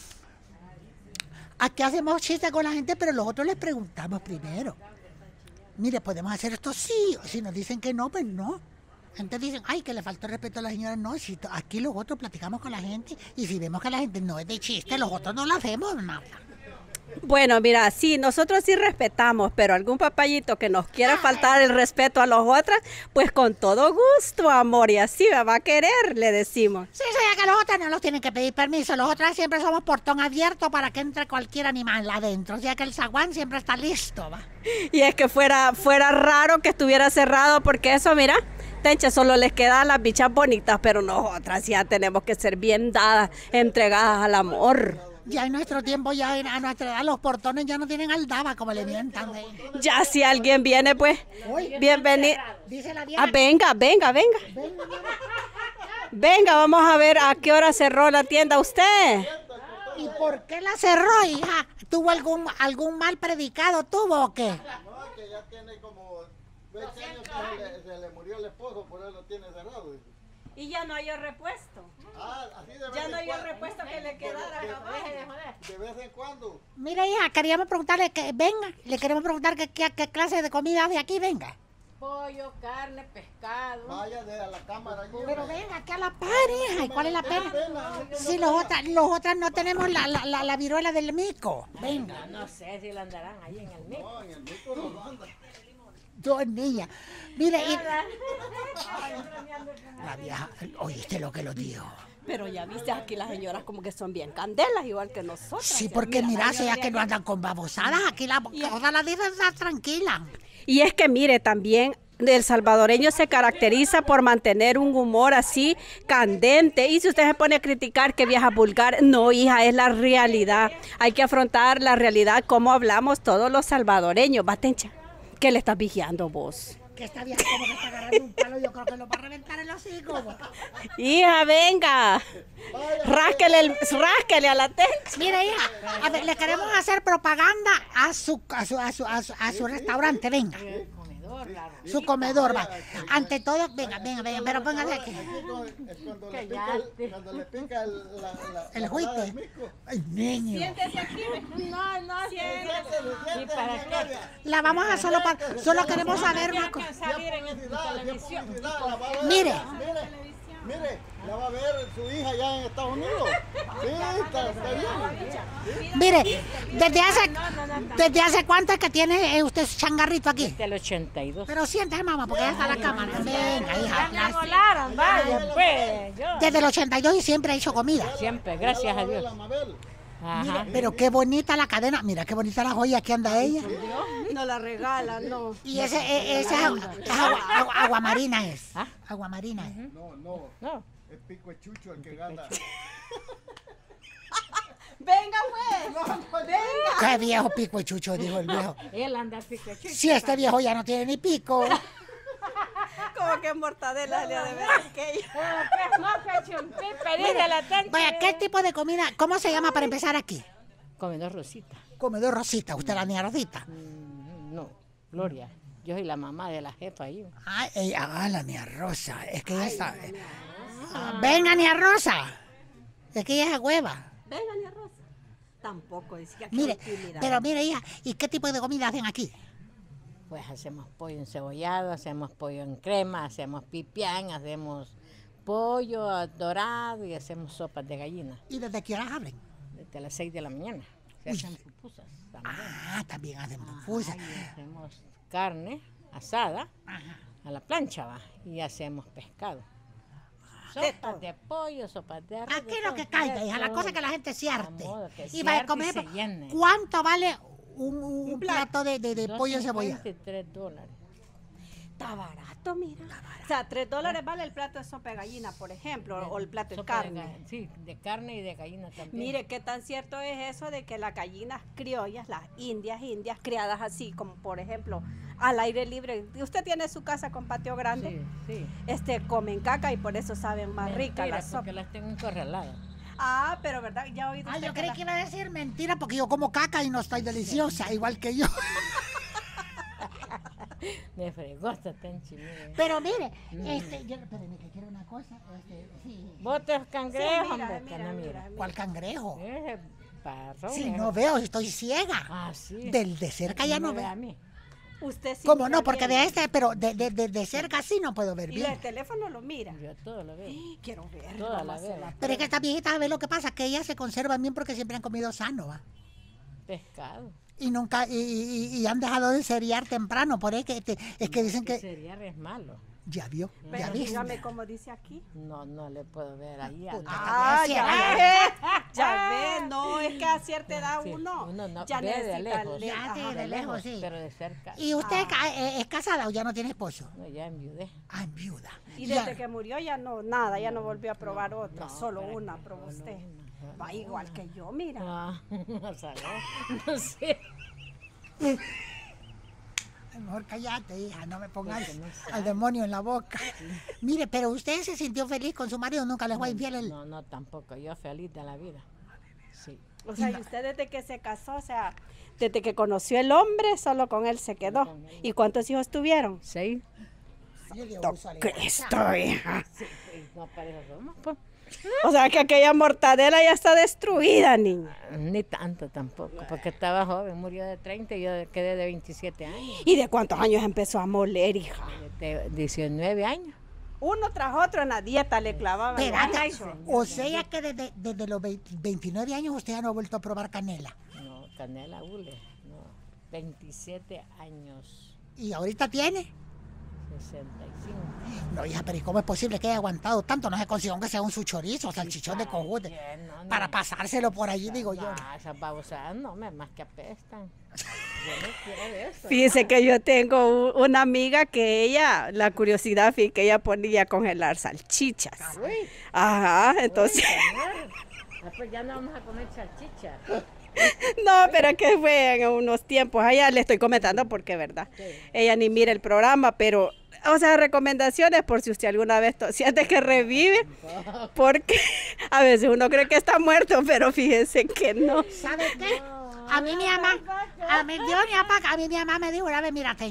Aquí hacemos chistes con la gente, pero nosotros les preguntamos primero. Mire, ¿podemos hacer esto? Sí. Si nos dicen que no, pues no. Entonces dicen, ay, que le faltó el respeto a la señora. No, si t- aquí nosotros platicamos con la gente y si vemos que la gente no es de chiste, nosotros no lo hacemos, nada. Bueno, mira, sí, nosotros sí respetamos, pero algún papayito que nos quiera faltar el respeto a los otros, pues con todo gusto, amor, y así me va a querer, le decimos. Sí, sí, que los otros no los tienen que pedir permiso. Los otros siempre somos portón abierto para que entre cualquier animal adentro. O sea que el zaguán siempre está listo, va. Y es que fuera, fuera raro que estuviera cerrado, porque eso, mira, Tencha, solo les quedan las bichas bonitas, pero nosotras ya tenemos que ser bien dadas, entregadas al amor. Ya en nuestro tiempo, ya en- a nuestra edad, los portones ya no tienen aldaba, como le mientan. ¿eh? Ya si alguien viene, pues, bienvenido. Dice la Ah, vieja. venga, venga, venga. Venga, vamos a ver a qué hora cerró la tienda usted. ¿Y por qué la cerró, hija? ¿Tuvo algún algún mal predicado, tuvo o qué? No, que ya tiene como veinte años que se le, se le murió el esposo, por eso lo tiene cerrado. dice. Y ya no hay repuesto. Ah, así de vez Ya en no hay cuando. repuesto que le quedara. De vez en cuando. Mira, hija, queríamos preguntarle que venga. Le queremos preguntar que, que- qué clase de comida de aquí venga. Pollo, carne, pescado. Vaya de a la cámara. allí, Pero hombre. venga, aquí a la par, hija. ¿Y cuál es la pena? Si los otras, los otras no tenemos la, la, la, la viruela del mico. Venga. No sé si lo andarán ahí en el mismo. No, en el micro no lo anda. Dos niñas. Mire, y... La vieja, oíste lo que lo dijo. Pero ya viste, aquí las señoras como que son bien candelas, igual que nosotros. Sí, porque mira, si ellas que no andan con babosadas, aquí la cosa la dicen está tranquila. Y es que mire, también el salvadoreño se caracteriza por mantener un humor así candente. Y si usted se pone a criticar que vieja vulgar, no, hija, es la realidad. Hay que afrontar la realidad como hablamos todos los salvadoreños. Va, Tencha, ¿qué le estás vigilando vos? Que esta vieja como que está agarrando un palo, yo creo que lo va a reventar el hocico. bo. Hija, venga, rásquele, el- rásquele a la Tencha. Mire, hija, a ver, le queremos hacer propaganda a su, a su, a su, a su, a su restaurante, venga. Su comedor, va. Ante todo, venga, venga, venga, pero póngase aquí. Aquí con- es cuando le pica el, cuando le pica el, la, la, El la juite. volada del mico. Ay, niño. Siéntese aquí. No, no, siéntese. ¿Y para qué? La vamos a solo para, solo queremos saber una cosa. Salir en televisión. Mire. Mire, mire, la va a ver su hija allá en Estados Unidos. Sí, está, está bien. Mire, desde hace, desde hace cuánto es que tiene eh, usted su changarrito aquí. Del ochenta y dos. Pero siéntese, mamá, porque ya está la cámara. Venga, hija. Me volaron, vaya, pues. Yo Desde el ochenta y dos y siempre ha hecho comida. siempre, gracias a Dios. La Mabel. Ajá. Pero qué bonita la cadena. Mira qué bonita la joya que anda ella. No la regala, no. Y ese, e- ese es agua, es agua, agua- aguamarina es. ¿Ah? Aguamarina es. No, no, No, es Pico de Chucho el que gana. Venga, pues. Venga. Qué viejo pico y chucho, dijo el viejo. él anda pico chucho. Si este viejo ya no tiene ni pico. Como que mortadela le ha de ver aquello. No, que chumpí, pedí de la tancha. Vaya, ¿qué tipo de comida? ¿Cómo se llama para empezar aquí? Comedor Rosita. Comedor Rosita. ¿Usted la niña Rosita? Mm, No, Gloria. Yo soy la mamá de la jefa ahí. Ah, ella, ah, la niña Rosa. Es que ella está... Ah, venga, niña Rosa. Es que ella es hueva. Venga, ni Rosa. Tampoco decía que Mire, intimidaba. pero mire, hija, ¿y qué tipo de comida hacen aquí? Pues hacemos pollo encebollado, hacemos pollo en crema, hacemos pipián, hacemos pollo dorado y hacemos sopas de gallina. ¿Y desde qué horas abren? Desde las seis de la mañana. Se Uy. hacen pupusas también. Ah, también hacen pupusas. Y hacemos carne asada a la plancha, va, y hacemos pescado. Sopas de pollo, sopas de arroz. Aquí de lo todo, que caiga, de hija, la todo. cosa es que la gente se arte. A modo que Y se vaya, arte como y ejemplo, se llene. ¿cuánto vale un, un Un plato de, de, de pollo dos cebollado? cincuenta y tres dólares. Está barato, mira. O sea, tres dólares vale el plato de sopa de gallina, por ejemplo, o el plato de Sopa de carne. ga- sí, de carne y de gallina también. Mire, qué tan cierto es eso de que las gallinas criollas, las indias, indias, criadas así, como por ejemplo, al aire libre. Usted tiene su casa con patio grande, Sí, sí. este, comen caca y por eso saben más Mentira, ricas las porque sopas. las tengo encorraladas. Ah, pero verdad, ya he oído Ah, usted yo que creí las- que iba a decir mentira porque yo como caca y no estoy deliciosa, igual que yo. Me fregó esta tenchi, mire. Pero mire, este, yo, espérame que quiero una cosa. Este, sí. Botes cangrejo, Sí, mira, hombre, mira, que no mira, mira. ¿Cuál cangrejo? Ese parrón. Si ese- no veo, estoy ciega. Ah, sí. Del de cerca ya no me ve a veo. mí. Usted sí ¿Cómo mira no? Porque bien. de este, pero de, de, de, de cerca sí no puedo ver Y bien. el teléfono lo mira. Yo todo lo veo. Quiero ver. Toda vamos la a hacer veo. Pero es que estas viejitas, a ver lo que pasa, que ellas se conservan bien porque siempre han comido sano, ¿va? Pescado. Y nunca, y, y, y han dejado de seriar temprano, por ahí que te- es que dicen que, Sería es malo. ya vio, ya Pero viste. dígame como dice aquí. No, no le puedo ver ahí. a Puta, la- Ah, sí, ya ah, ve, ya ve, no, es que a cierta edad Sí, uno, uno no ya ve de necesita lejos. le- Ya, sí, ajá. de lejos, sí. Pero de cerca. ¿Y usted ca- eh, es casada o ya no tiene esposo? No, ya enviudé. Ah, en viuda. Y Ya. desde que murió ya no, nada, ya no volvió a probar otra, no, solo ¿para una qué? probó Solo usted. una, Va solo igual que yo, mira. Ah, salud. No sé. Mejor cállate, hija, no me pongas Porque no sabe. al demonio en la boca. Mire, pero usted se sintió feliz con su marido, nunca le fue infiel. el- No, no, tampoco. Yo feliz de la vida. Sí. O sea, y usted desde que se casó, o sea, desde que conoció el hombre, solo con él se quedó. con él. ¿Y cuántos hijos tuvieron? ¿Sí? Ay, Dios, úsale. Cristo, hija. Sí, no pareja somos, pues. O sea, que aquella mortadela ya está destruida, niña. Ni tanto tampoco, porque estaba joven, murió de treinta y yo quedé de veintisiete años. ¿Y de cuántos años empezó a moler, hija? De diecinueve años. Uno tras otro en la dieta le clavaban. Espérate, Ay, señor. o sea que desde, desde los veinte veintinueve años usted ya no ha vuelto a probar canela. No, canela hule, no. veintisiete años, ¿Y ahorita tiene? sesenta y cinco. No, hija, pero ¿y cómo es posible que haya aguantado tanto? No se consiguió aunque sea un su chorizo, salchichón de cojute. Bien, no, no. Para pasárselo por allí, digo yo. No, esas babosadas no, me más que apestan. Yo no quiero eso. Fíjese que yo tengo u- una amiga que ella, la curiosidad fue que ella ponía a congelar salchichas. Uy, Ajá, entonces, señor. Ah, pues ya no vamos a comer salchicha. no, pero que fue en unos tiempos, a ella le estoy comentando porque, verdad, Sí. ella ni mira el programa, pero, o sea, recomendaciones por si usted alguna vez to- siente que revive, porque a veces uno cree que está muerto, pero fíjense que no. ¿Sabe qué? A mí mi mamá, a mí, Dios, mi papá, a mí mi mamá me dijo una vez, mira, Tenchi,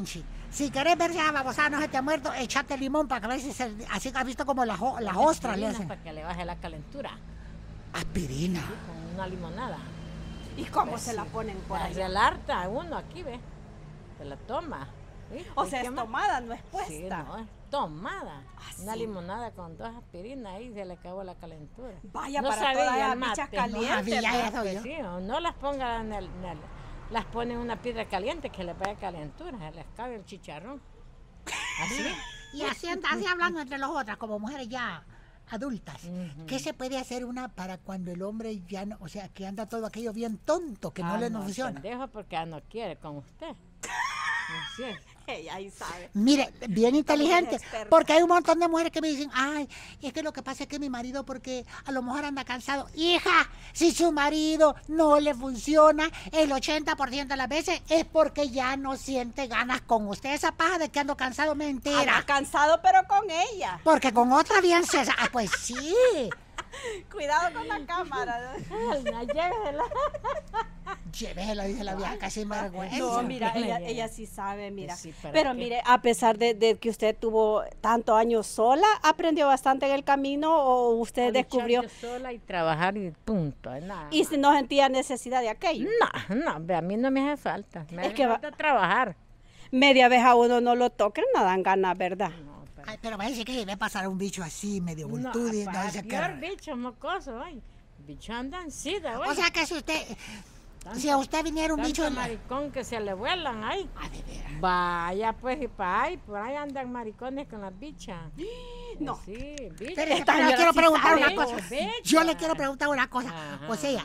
Si querés ver si la babosada no se te ha muerto, echate limón para que ver si se, así que has visto como las, las ostras le hacen. Para que le baje la calentura. Aspirina. Sí, con una limonada. ¿Y cómo Pues se la sí. ponen por ahí? Se la harta uno aquí, ve. Se la toma. ¿Sí? O ¿Y sea, qué es más? tomada, no es Sí, puesta. no, es tomada. Ah, Una sí. limonada con dos aspirinas ahí se le acabó la calentura. Vaya, No para sabía todas el las mate, bichas no calientes. sabía ¿no? eso. Pues yo. sí, o no las ponga en el, en el- las pone en una piedra caliente que le vaya calentura, se les cabe el chicharrón. Así. Y así, así hablando entre los otras, como mujeres ya adultas. Ujú. ¿Qué se puede hacer una para cuando el hombre ya no, o sea, que anda todo aquello bien tonto, que no Ah, le no funciona? pendejo porque ya no quiere con usted. Así es. Ella ahí sabe. Mire, bien inteligente, experta. porque hay un montón de mujeres que me dicen, ay, es que lo que pasa es que mi marido, porque a lo mejor anda cansado. Hija, si su marido no le funciona, el ochenta por ciento de las veces es porque ya no siente ganas con usted. Esa paja de que ando cansado, mentira. Anda cansado, pero con ella. Porque con otra bien se... Ah, pues sí. Cuidado con la cámara. Alma, llévesela. Llévesela, dice la vieja, casi vergüenza. No, mira, que ella, la ella sí sabe, mira. Sí, ¿para Pero qué? mire, a pesar de, de que usted tuvo tantos años sola, ¿aprendió bastante en el camino o usted A luchar descubrió yo sola y trabajar y punto. Nada. y si no sentía necesidad de aquello? No, no, hombre, a mí no me hace falta. Me Es hace que va- falta trabajar. Media vez a uno no lo toquen, no dan ganas, ¿verdad? No, pero... Ay, pero va a decir que debe pasar un bicho así, medio No, bultudo. y no para dice que- peor bicho, mocoso, ay. Bicho andan sida, O sea que si usted, si a usted viniera un tanto bicho... en la- maricón que se le vuelan, ay. Ah, de veras. Vaya, pues, y para ahí, por ahí andan maricones con las bichas. No. Sí, bichas. Pero, Esta pero le señora quiero sí preguntar sabe. una cosa. Bicha. Yo le quiero preguntar una cosa. Ajá. O sea,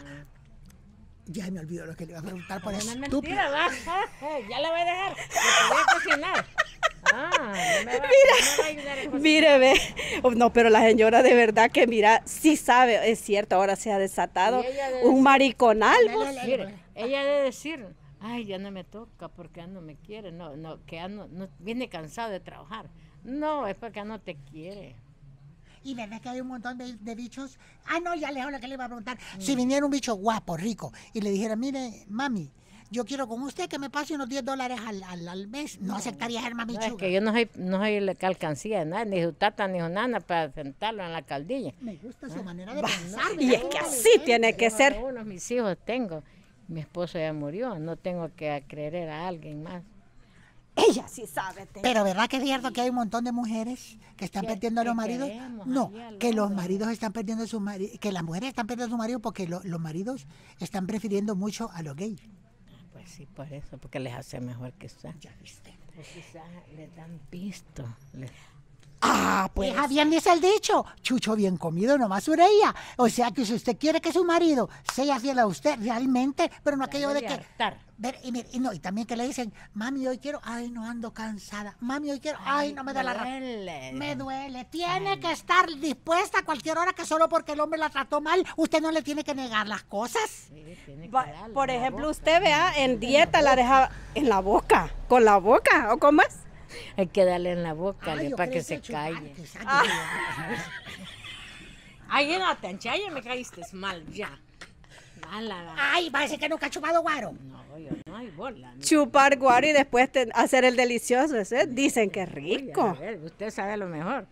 ya me olvidó lo que le iba a preguntar por eso. Una Estúpido. mentira, va. Ya la voy a dejar. Porque voy a cocinar. Ah, no me va, no me va a ayudar a cocinar. Mire, ve. Oh, no, pero la señora de verdad que mira, sí sabe, es cierto, ahora se ha desatado Y ella debe un decir- mariconal. Le- le- le- Mire, ella debe decir, ay, ya no me toca porque ya no me quiere, no, no, que ya no, no- viene cansado de trabajar. No, es porque ya no te quiere. Y verdad que hay un montón de, de bichos. Ah, no, ya lejos lo que le iba a preguntar. Si viniera un bicho guapo, rico, y le dijera, mire, mami, yo quiero con usted que me pase unos diez dólares al, al, al mes, no aceptaría ser mami No, es chuga. que yo no soy, no soy la alcancía de nada, ni su tata ni su nana para sentarlo en la caldilla. Me gusta su manera de pensar. Y ¿verdad? es que así tiene que Yo ser. unos mis hijos tengo, mi esposo ya murió, no tengo que creer a alguien más. Ella sí sabe. te- Pero ¿verdad que es cierto que hay un montón de mujeres que están Que- perdiendo a los que maridos? queremos No, ahí al que los hombre. maridos están perdiendo a sus maridos, que las mujeres están perdiendo a su marido porque lo- los maridos están prefiriendo mucho a los gays. Pues sí, por eso, porque les hace mejor que usted. Ya viste. O quizás les dan visto. les- Ah, pues bien dice el dicho, chucho bien comido, nomás ureía. O sea que si usted quiere que su marido sea fiel a usted realmente, pero no aquello de debe que... hartar. Ver, y, mire, y no, y también que le dicen, mami, hoy quiero, ay, no ando cansada, mami, hoy quiero, ay, no me da la razón. duele. Me duele. Tiene que estar dispuesta a cualquier hora que solo porque el hombre la trató mal, usted no le tiene que negar las cosas. Sí, tiene que Va- darle Por en la ejemplo, boca. usted vea, en dieta la deja en la boca, con la boca, ¿o cómo es? Hay que darle en la boca Ay, le, yo para que creí se chupar, calle. quizás, Ah. Ay, no, Tancha, ya me caíste mal, ya. Mala. Ay, parece que nunca ha chupado guaro. No, yo no hay bola. no. Chupar guaro y después te- hacer el delicioso, ese, dicen que es Uy, rico. a ver, usted sabe lo mejor.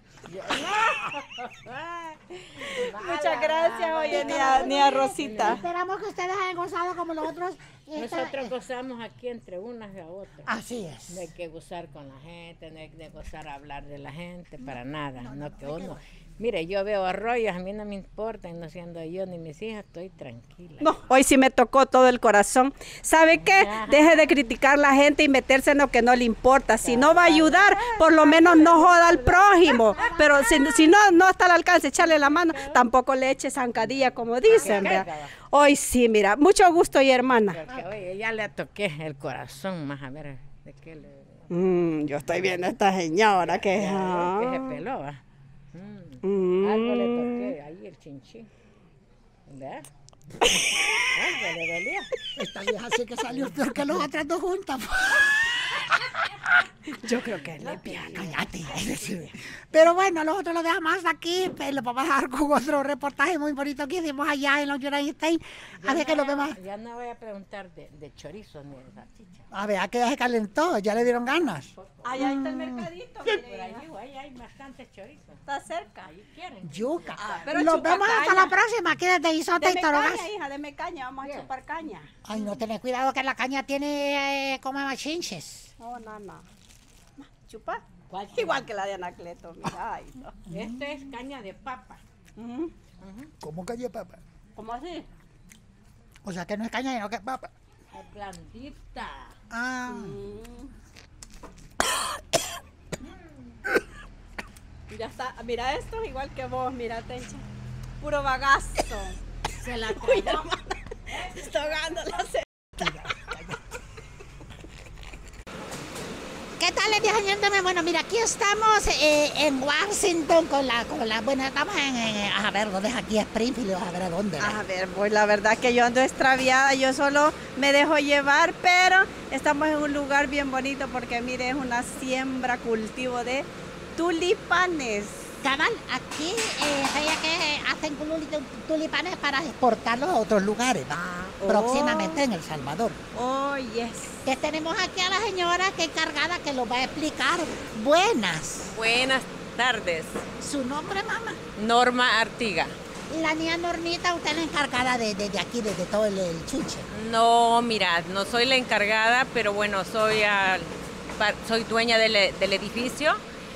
Muchas gracias, oye, ni a, ni a Rosita. Esperamos que ustedes hayan gozado como los otros. esta- Nosotros gozamos aquí entre unas y a otras. Así es. No hay que gozar con la gente, no hay que gozar a hablar de la gente, para nada. No, que uno. Mire, yo veo arroyos, a mí no me importa, y no siendo yo ni mis hijas, estoy tranquila. No, hoy sí me tocó todo el corazón. ¿Sabe qué? Deje de criticar a la gente y meterse en lo que no le importa. Si no va a ayudar, por lo menos no joda al prójimo. Pero si, si no, no está al alcance, echarle la mano, tampoco le eche zancadilla, como dicen. ¿verdad? Hoy sí, mira, mucho gusto y hermana. Porque, oye, ya le toqué el corazón, más a ver, de qué le... Mm, yo estoy viendo a esta señora que... Ya, que se ah, peló, va. Mm. mm. Algo le toqué, ahí el chinchín. ¿Verdad? Algo le dolía. Esta vieja sí que salió peor que los otras dos juntas. Yo creo que es lesbiana. Cállate. Pero bueno, nosotros lo dejamos hasta aquí. Pues lo vamos a dejar con otro reportaje muy bonito que hicimos allá en los United States. Ya Así no que lo voy a- vemos. Ya no voy a preguntar de, de chorizo ni de salchicha. A ver, a que ya se calentó, ya le dieron ganas. Allá está el mercadito, Por mire. ahí, ahí hay bastantes chorizos. Está cerca. Ahí quieren. Yuca. Ah, pero Los chupa vemos hasta caña. la próxima. Aquí desde Isote y Deme Torogas. caña, hija, deme caña. Vamos a chupar caña. Ay, no tenés cuidado que la caña tiene eh, como machinches. No, no, no. Chupa. ¿Cuál Igual que la de Anacleto, mira. Ay, no. Este es caña de papa. Ujú. ¿Cómo caña de papa? ¿Cómo así? O sea que no es caña, sino que es papa. Es blandita. Ah. Ya está. Mira esto, igual que vos, mira, Tencha. Puro bagazo. Se la Uy, tragó. hermana. Está ahogando la sed. ¿Qué tal, viajantes? Bueno, mira, aquí estamos eh, en Washington con la, con la, bueno, estamos en, en- a ver, ¿dónde es aquí? Springfield, a ver, ¿a dónde? A ver, pues la verdad que yo ando extraviada, yo solo me dejo llevar, pero estamos en un lugar bien bonito porque mire, es una siembra, cultivo de tulipanes. Cabal, aquí eh, sabía que hacen tuli- tulipanes para exportarlos a otros lugares, ¿va? Oh. Próximamente en El Salvador. Oh, yes. Que tenemos aquí a la señora que encargada que lo va a explicar. Buenas. Buenas tardes, ¿Su nombre, mamá? Norma Artiga. La niña Normita, usted es la encargada de, de, de aquí, de, de todo el, el chuche. No, mira, no soy la encargada, pero bueno, soy, ah, pa- soy dueña del, e- del edificio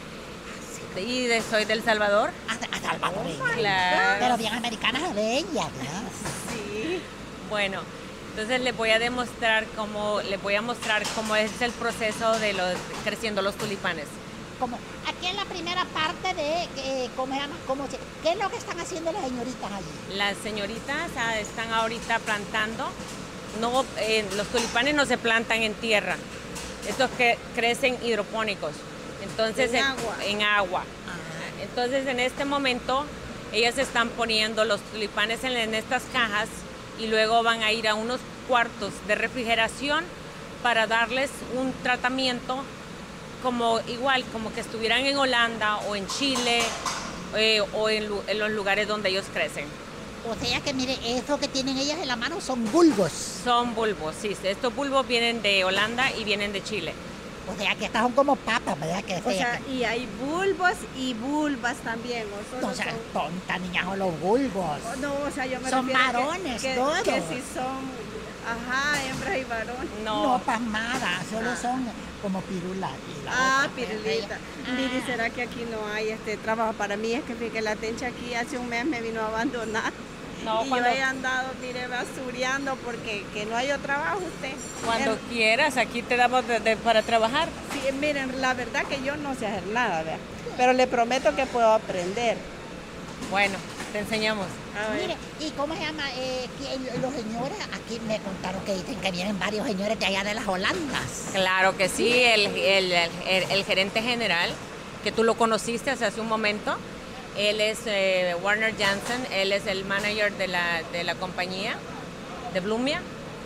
y de- soy del Salvador. A, a salvadoreña. Claro. Pero bien americana de ella, ¿verdad? Sí. Bueno, entonces les voy a demostrar cómo, les voy a mostrar cómo es el proceso de los creciendo los tulipanes. Como, aquí en la primera parte de, eh, ¿cómo se llama? ¿Cómo se- ¿Qué es lo que están haciendo las señoritas allí? Las señoritas ah, están ahorita plantando. No, eh, los tulipanes no se plantan en tierra. Estos que crecen hidropónicos. Entonces, En en- agua. En agua. Ah, Entonces, en este momento, ellas están poniendo los tulipanes en, en estas cajas y luego van a ir a unos cuartos de refrigeración para darles un tratamiento como igual, como que estuvieran en Holanda o en Chile eh, o en, lu- en los lugares donde ellos crecen. o sea que mire, eso que tienen ellas en la mano son bulbos. Son bulbos, sí. Estos bulbos vienen de Holanda y vienen de Chile. O sea que estas son como papas, ¿verdad? Que, O sea, y hay bulbos y bulbas también. O solo no seas son- tonta, niña, son los bulbos. Oh, no, o sea, yo me Son refiero que- varones, que, todos. que si son, ajá, hembras y varones. No, No, pasmada, solo Ah. son como pirulas. y la Ah, otra, pues, pirulita. ella- Mire, Ah. ¿será que aquí no hay este trabajo para mí? Es que fíjate que la Tencha aquí hace un mes me vino a abandonar. no y cuando, yo he andado, mire, basureando porque que no hay otro trabajo usted. cuando Eh, quieras, aquí te damos de- de- para trabajar. Sí, miren, la verdad que yo no sé hacer nada, ¿vea? Pero le prometo que puedo aprender. Bueno, te enseñamos. A ver. Mire, ¿y cómo se llama? Eh, que los señores, aquí me contaron que dicen que vienen varios señores de allá de las Holandas. Claro que sí, el, el- el- el gerente general, que tú lo conociste hace, hace un momento, él es eh, Warner Jansen, él es el manager de la, de la compañía, de Blumia,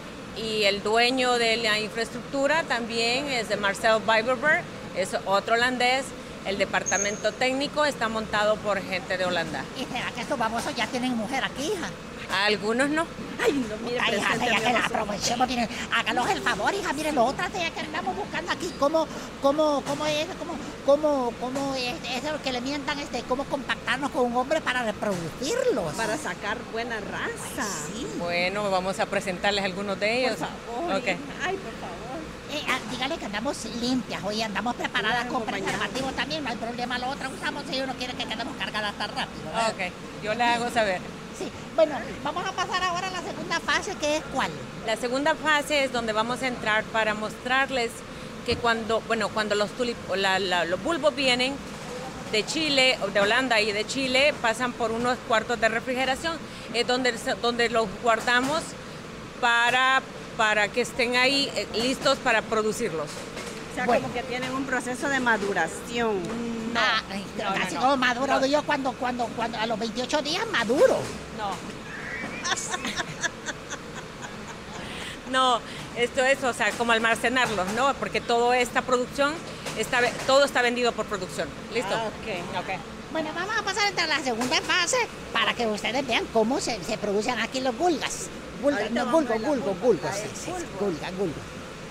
y el dueño de la infraestructura también es de Marcel Bijberberg, es otro holandés. El departamento técnico está montado por gente de Holanda. ¿Y será que estos babosos ya tienen mujer aquí, hija? Algunos no. Ay, no, mire, Ay, hija, presénteme ya que la a los- aprovechemos, miren, hágalos el favor, hija, miren, los otros días que andamos buscando aquí, cómo, cómo, cómo es, cómo, cómo, cómo es, eso que le mientan, este, cómo compactarnos con un hombre para reproducirlos. Para sacar buena raza. Sí. Bueno, vamos a presentarles algunos de ellos. Por favor. Ok. Ay, por favor. Eh, ah, dígale que andamos limpias, oye, andamos preparadas Claro, con acompañadas. preservativo también, no hay problema, lo otro usamos si uno quiere que quedemos cargadas tan rápido. ¿verdad? Ok, yo le hago saber. Sí, bueno, vamos a pasar ahora a la segunda fase, que es ¿cuál? La segunda fase es donde vamos a entrar para mostrarles que cuando, bueno, cuando los, tulip, la- la- los bulbos vienen de Chile, de Holanda y de Chile, pasan por unos cuartos de refrigeración, es donde, se- donde los guardamos para, para que estén ahí eh, listos para producirlos. O sea, Bueno. como que tienen un proceso de maduración. No, Ah, ay, no, casi no, como no. maduro, No. yo cuando, cuando, cuando, a los veintiocho días maduro. No. No, esto es, o sea, como almacenarlos, ¿no? Porque toda esta producción está, todo está vendido por producción. ¿Listo? Ah, ok. Ok. Bueno, vamos a pasar entre la segunda fase para que ustedes vean cómo se, se producen aquí los gulgas. Gulgas, Ahorita no, vamos gulgo, a la gulgo, gulga. gulgo, Ah, sí, el sí, sí, gulgo. gulga, gulgo.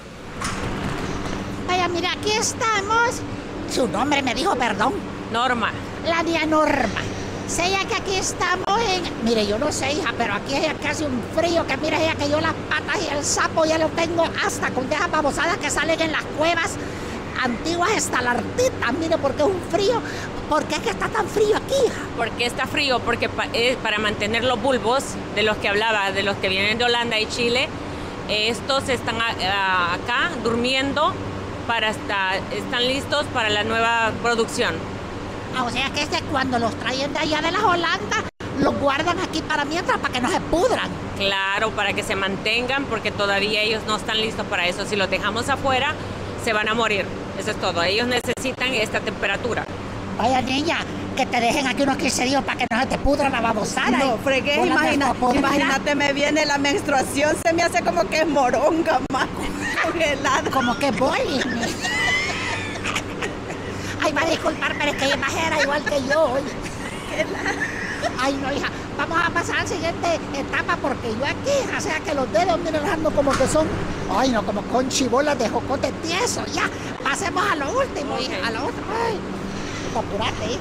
Vaya, mira, aquí estamos. Su nombre me dijo, perdón. Norma. La tía Norma. Sé ya que aquí estamos en... Mire, yo no sé, hija, pero aquí hay casi un frío que mire ella que yo las patas y el sapo ya lo tengo hasta con esas babosadas que salen en las cuevas antiguas estalartitas. Mire, porque es un frío. ¿Por qué es que está tan frío aquí, hija? ¿Por qué está frío? Porque pa- es para mantener los bulbos de los que hablaba, de los que vienen de Holanda y Chile, eh, estos están a- a- acá durmiendo para hasta, están listos para la nueva producción. Ah, o sea que este, cuando los traen de allá de las Holandas, los guardan aquí para mientras, para que no se pudran. Claro, para que se mantengan, porque todavía ellos no están listos para eso. Si los dejamos afuera, se van a morir. Eso es todo. Ellos necesitan esta temperatura. Vaya niña, que te dejen aquí unos quince días para que no se te pudra la babosada. No, y fregué, bolas de imagina, popó. imagínate, me viene la menstruación, se me hace como que es moronga, más congelada. Como que boli. Ay, va a disculpar, pero es que ella era igual que yo. oye. Ay, no, hija. Vamos a pasar a la siguiente etapa porque yo aquí, o sea que los dedos, miren, ando como que son, ay, no, como con chibolas de jocote tieso. Ya, pasemos a lo último, Ok. hija, a lo otro. Ay, apurate, hija.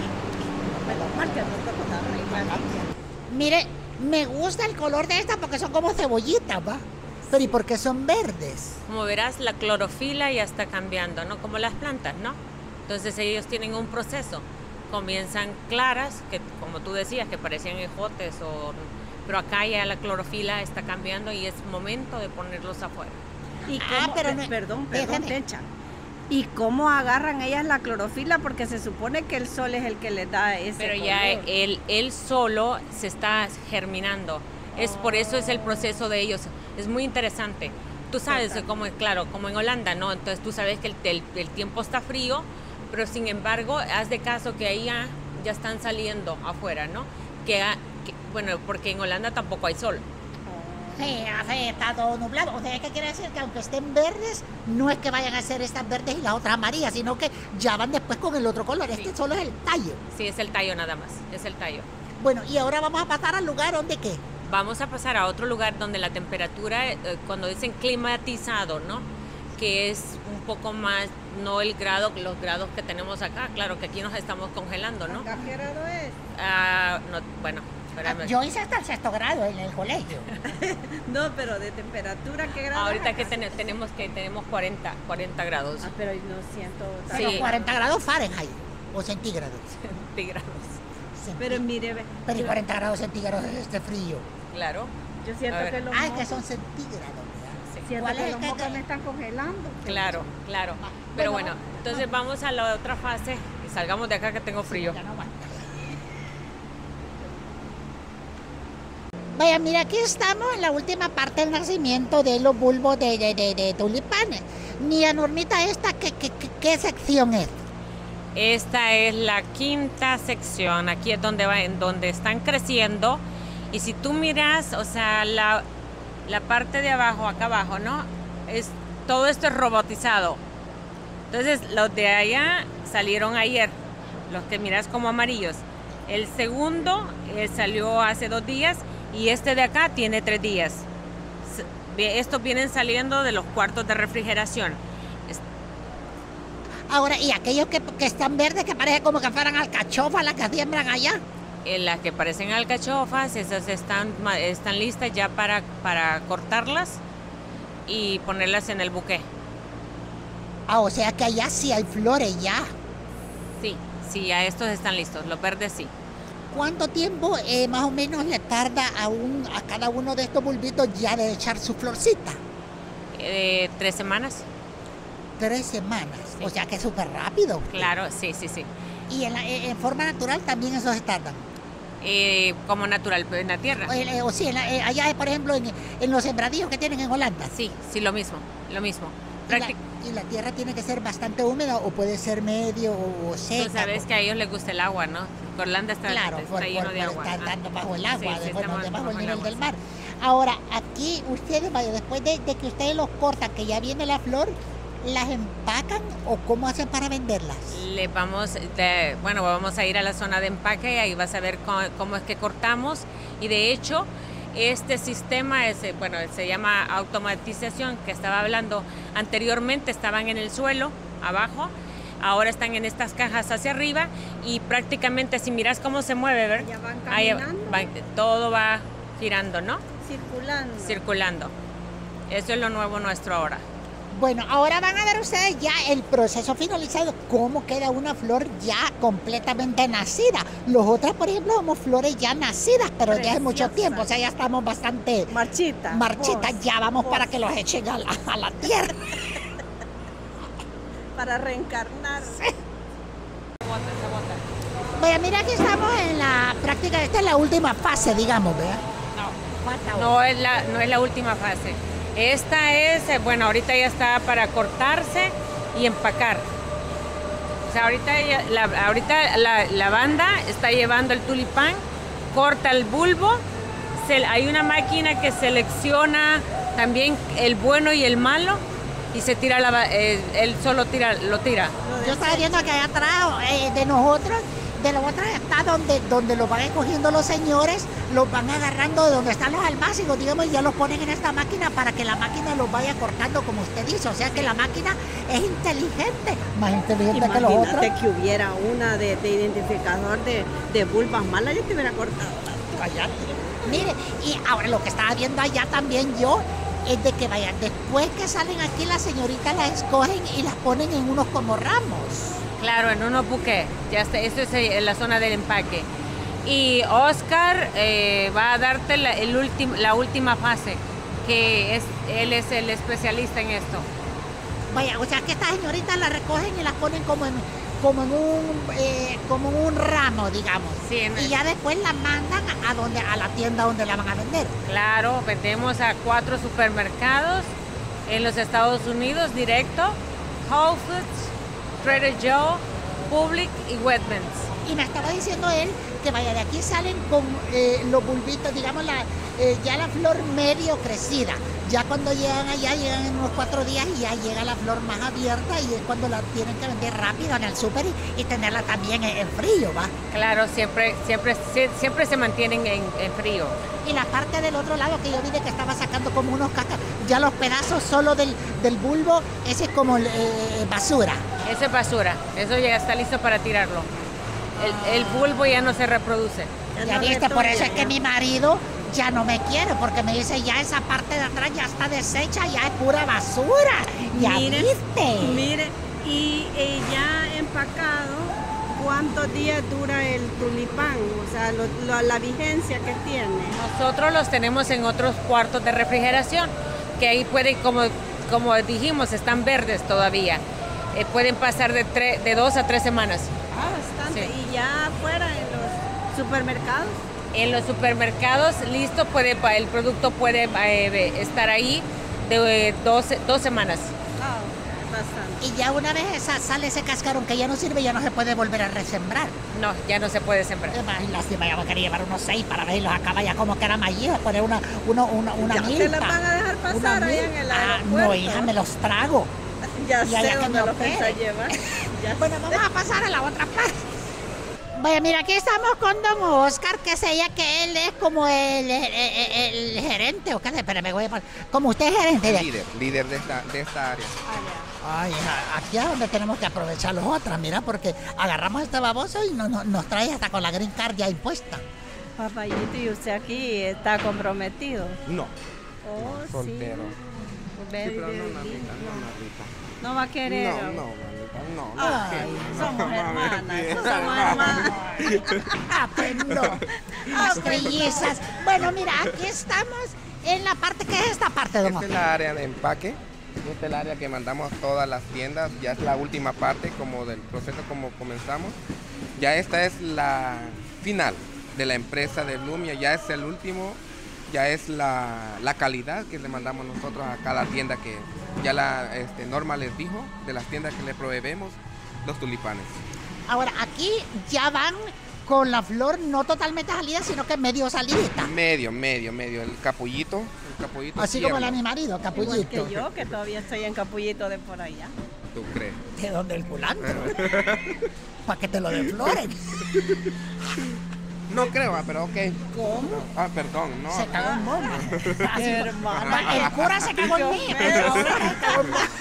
Mire, me gusta el color de esta porque son como cebollitas, ¿va? Pero ¿y por qué son verdes? Como verás, la clorofila ya está cambiando, ¿no? Como las plantas, ¿no? Entonces ellos tienen un proceso. Comienzan claras, que como tú decías, que parecían ejotes, o, pero acá ya la clorofila está cambiando y es momento de ponerlos afuera. ¿Y Ah, cómo- pero pe- no- perdón, perdón, déjame. Tencha. ¿Y cómo agarran ellas la clorofila? Porque se supone que el sol es el que les da ese Pero color. ya él, él solo se está germinando. Es por eso es el proceso de ellos. Es muy interesante. Tú sabes Total. cómo es, claro, como en Holanda, ¿no? Entonces tú sabes que el, el- el tiempo está frío, pero sin embargo, haz de caso que ahí ya, ya están saliendo afuera, ¿no? Que, ha- que- bueno, porque en Holanda tampoco hay sol. Sí, hace, está todo nublado. O sea, ¿qué quiere decir? Que aunque estén verdes, no es que vayan a ser estas verdes y las otras amarillas, sino que ya van después con el otro color. Este Sí. solo es el tallo. Sí, es el tallo nada más, es el tallo. Bueno, y ahora vamos a pasar al lugar donde qué. Vamos a pasar a otro lugar donde la temperatura, eh, cuando dicen climatizado, ¿no? Que es un poco más, no el grado, los grados que tenemos acá. Claro que aquí nos estamos congelando, ¿no? ¿Acá qué grado es? Ah, no, bueno, espérame. Yo hice hasta el sexto grado en el colegio. No, pero de temperatura, ¿qué grado Ahorita es que acá? ten- tenemos que tenemos cuarenta, cuarenta grados Ah, pero no siento... Pero Sí. cuarenta grados Fahrenheit o centígrados. centígrados. Centí- Pero mire, ve, Pero y yo, cuarenta grados centígrados es este frío. Claro. yo siento A ver. que los Ah, es que mocos, son centígrados. ¿verdad? Sí. siento ¿Cuál que es los el que- mocos me están congelando. Claro, claro. Ah, Pero bueno, bueno, entonces vamos a la otra fase y salgamos de acá que tengo frío. Ya no aguanta. Vaya, mira, aquí estamos en la última parte del nacimiento de los bulbos de, de, de, de tulipanes. Ni a Normita esta, ¿qué, qué, qué, qué sección es? Esta es la quinta sección, aquí es donde va, en donde están creciendo. Y si tú miras, o sea, la, la parte de abajo, acá abajo, ¿no? Es, todo esto es robotizado. Entonces, los de allá salieron ayer, los que miras como amarillos. El segundo eh, salió hace dos días y este de acá tiene tres días. S- vi- Estos vienen saliendo de los cuartos de refrigeración. Es- Ahora, y aquellos que, que están verdes, que parece como que fueran alcachofas las que siembran allá. Eh, las que parecen alcachofas, esas están, ma- están listas ya para, para cortarlas y ponerlas en el buque. Ah, o sea que allá sí hay flores ya. Sí, sí, ya estos están listos, los verdes sí. ¿Cuánto tiempo eh, más o menos le tarda a, un, a cada uno de estos bulbitos ya de echar su florcita? Eh, tres semanas, Tres semanas. Sí. O sea que es súper rápido. claro, sí, sí, sí. Y en, la- en- en forma natural también esos se tardan. Eh, como natural en la tierra. O, eh, o sí, en la- eh, allá, eh, por ejemplo, en, en los sembradíos que tienen en Holanda. Sí, sí, lo mismo, lo mismo. Y la, Práctic- y la tierra tiene que ser bastante húmeda o puede ser medio o, o seca. Tú sabes que a ellos les gusta el agua, ¿no? Holanda está, Claro, está por, lleno por- de por agua. estar ah. dando bajo el agua, Sí, sí, de- bueno, estamos debajo del bajo el nivel agua, del sí. mar. Ahora, aquí ustedes, vaya, después de, de que ustedes los cortan, que ya viene la flor, las empacan o cómo hacen para venderlas? Le vamos, de, bueno, vamos a ir a la zona de empaque y ahí vas a ver cómo, cómo es que cortamos. Y de hecho, este sistema es, bueno, se llama automatización, que estaba hablando anteriormente, estaban en el suelo, abajo. Ahora están en estas cajas hacia arriba y prácticamente si miras cómo se mueve, ¿ver? Ya van Ahí caminando. va, todo va girando, ¿no? Circulando. Circulando. Eso es lo nuevo nuestro ahora. Bueno, ahora van a ver ustedes ya el proceso finalizado, cómo queda una flor ya completamente nacida. Los otros, por ejemplo, somos flores ya nacidas, pero ya hace mucho Preciosas. tiempo, o sea, ya estamos bastante Marchita. marchitas, vos, ya vamos vos. para que los echen a la, a la tierra. Para reencarnar. Vaya, mira, aquí estamos en la práctica, esta es la última fase, digamos, ¿verdad? Falta No es la, no es la última fase. Esta es, eh, bueno, ahorita ya está para cortarse y empacar. O sea, ahorita, ya- la, ahorita la, la banda está llevando el tulipán, corta el bulbo, se- hay una máquina que selecciona también el bueno y el malo y se tira la, ba- eh, él solo tira, lo tira. Yo estaba viendo que allá atrás eh, de nosotros, de los otros está donde, donde los van escogiendo los señores, los van agarrando de donde están los almácigos, digamos, y ya los ponen en esta máquina para que la máquina los vaya cortando como usted dice. O sea que la máquina es inteligente, más inteligente que los otros. Imagínate que hubiera una de, de identificador de, de vulvas malas, yo te hubiera cortado la Cállate. Mire, y ahora lo que estaba viendo allá también yo es de que vayan, después que salen aquí las señoritas las escogen y las ponen en unos como ramos. Claro, en unos buques. Ya está, esto es eh, la zona del empaque. Y Oscar eh, va a darte la, el último, la última fase, que es él es el especialista en esto. Vaya, o sea que estas señoritas las recogen y las ponen como en, como en un eh, como en un ramo, digamos. Sí, en el- Y ya después la mandan a donde a la tienda donde la van a vender. Claro, vendemos a cuatro supermercados en los Estados Unidos directo: Whole Foods, Trader Joe, Publix y Wegmans. Y me estaba diciendo él que vaya, de aquí salen con eh, los bulbitos, digamos, la, eh, ya la flor medio crecida. Ya cuando llegan allá, llegan en unos cuatro días y ya llega la flor más abierta y es cuando la tienen que vender rápido en el súper y, y tenerla también en, en frío, ¿va? Claro, siempre, siempre, sie- siempre se mantienen en, en frío. Y la parte del otro lado que yo vi de que estaba sacando como unos cacas, ya los pedazos solo del, del bulbo, ese es como eh, basura. Eso es basura, eso ya está listo para tirarlo. El, el bulbo ya no se reproduce. Ya viste, por eso es que mi marido ya no me quiere, porque me dice ya esa parte de atrás ya está deshecha, ya es pura basura. Ya Mire, viste. Mire, y eh, ya empacado, ¿cuántos días dura el tulipán? O sea, lo- lo- la vigencia que tiene. Nosotros los tenemos en otros cuartos de refrigeración, que ahí pueden, como, como dijimos, están verdes todavía. Eh, pueden pasar de, tre- de dos a tres semanas. Ah, bastante. Sí. Y ya afuera en los supermercados. En los supermercados, listo, puede, pa- el producto puede eh, estar ahí de eh, dos, dos semanas. Ah, bastante. Y ya una vez esa, sale ese cascarón que ya no sirve, ya no se puede volver a resembrar. No, ya no se puede sembrar. Ay, lástima, ya me quería llevar unos seis para verlos acá, ya como que era maíz, poner una, una, una, una Ya milpa. se las van a dejar pasar Una allá en milpa. el Ah, aeropuerto. no, hija, me los trago. Ya Ya, sé ya que dónde me lo opere. pensás llevar. Ya Bueno, sé. vamos a pasar a la otra parte. Vaya, mira, aquí estamos con don Oscar, que sé ya que él es como el, el, el- el gerente, o qué, espérame, voy a poner- como usted es gerente de aquí. Líder, líder de esta, de esta área. Ay, a- aquí es donde tenemos que aprovechar los otros, mira, porque agarramos este baboso y no- no- nos trae hasta con la green card ya impuesta. Papayito, ¿y usted aquí está comprometido? No, Oh, soltero. sí. Sí, Very, pero no, very Narita, lindo. no, Narita. No va a querer. No, no, Narita, no. no, Ay, que- somos no, hermanas, mami, somos hermanas. Ah, pues no, las trillizas. Bueno, mira, aquí estamos en la parte, ¿qué es esta parte, don Esta es Oscar? la área de empaque. Esta es el área que mandamos a todas las tiendas. Ya es la última parte como del proceso como comenzamos. Ya esta es la final de la empresa de Lumia. Ya es el último. Ya es la, la calidad que le mandamos nosotros a cada tienda que ya la este, Norma les dijo, de las tiendas que le proveemos los tulipanes. Ahora, aquí ya van con la flor no totalmente salida, sino que medio salidita. Medio, medio, medio. El capullito. El capullito Así tierno. como la de mi marido, capullito. Igual que yo, que todavía estoy en capullito de por allá. ¿Tú crees? ¿De dónde el culantro? Para que te lo defloren. No creo, ah, pero ok. ¿Cómo? Ah, perdón, no. Se cagó en bomba. Así, Hermana. el cura se cagó en mí, pero ahora se cagó en bomba.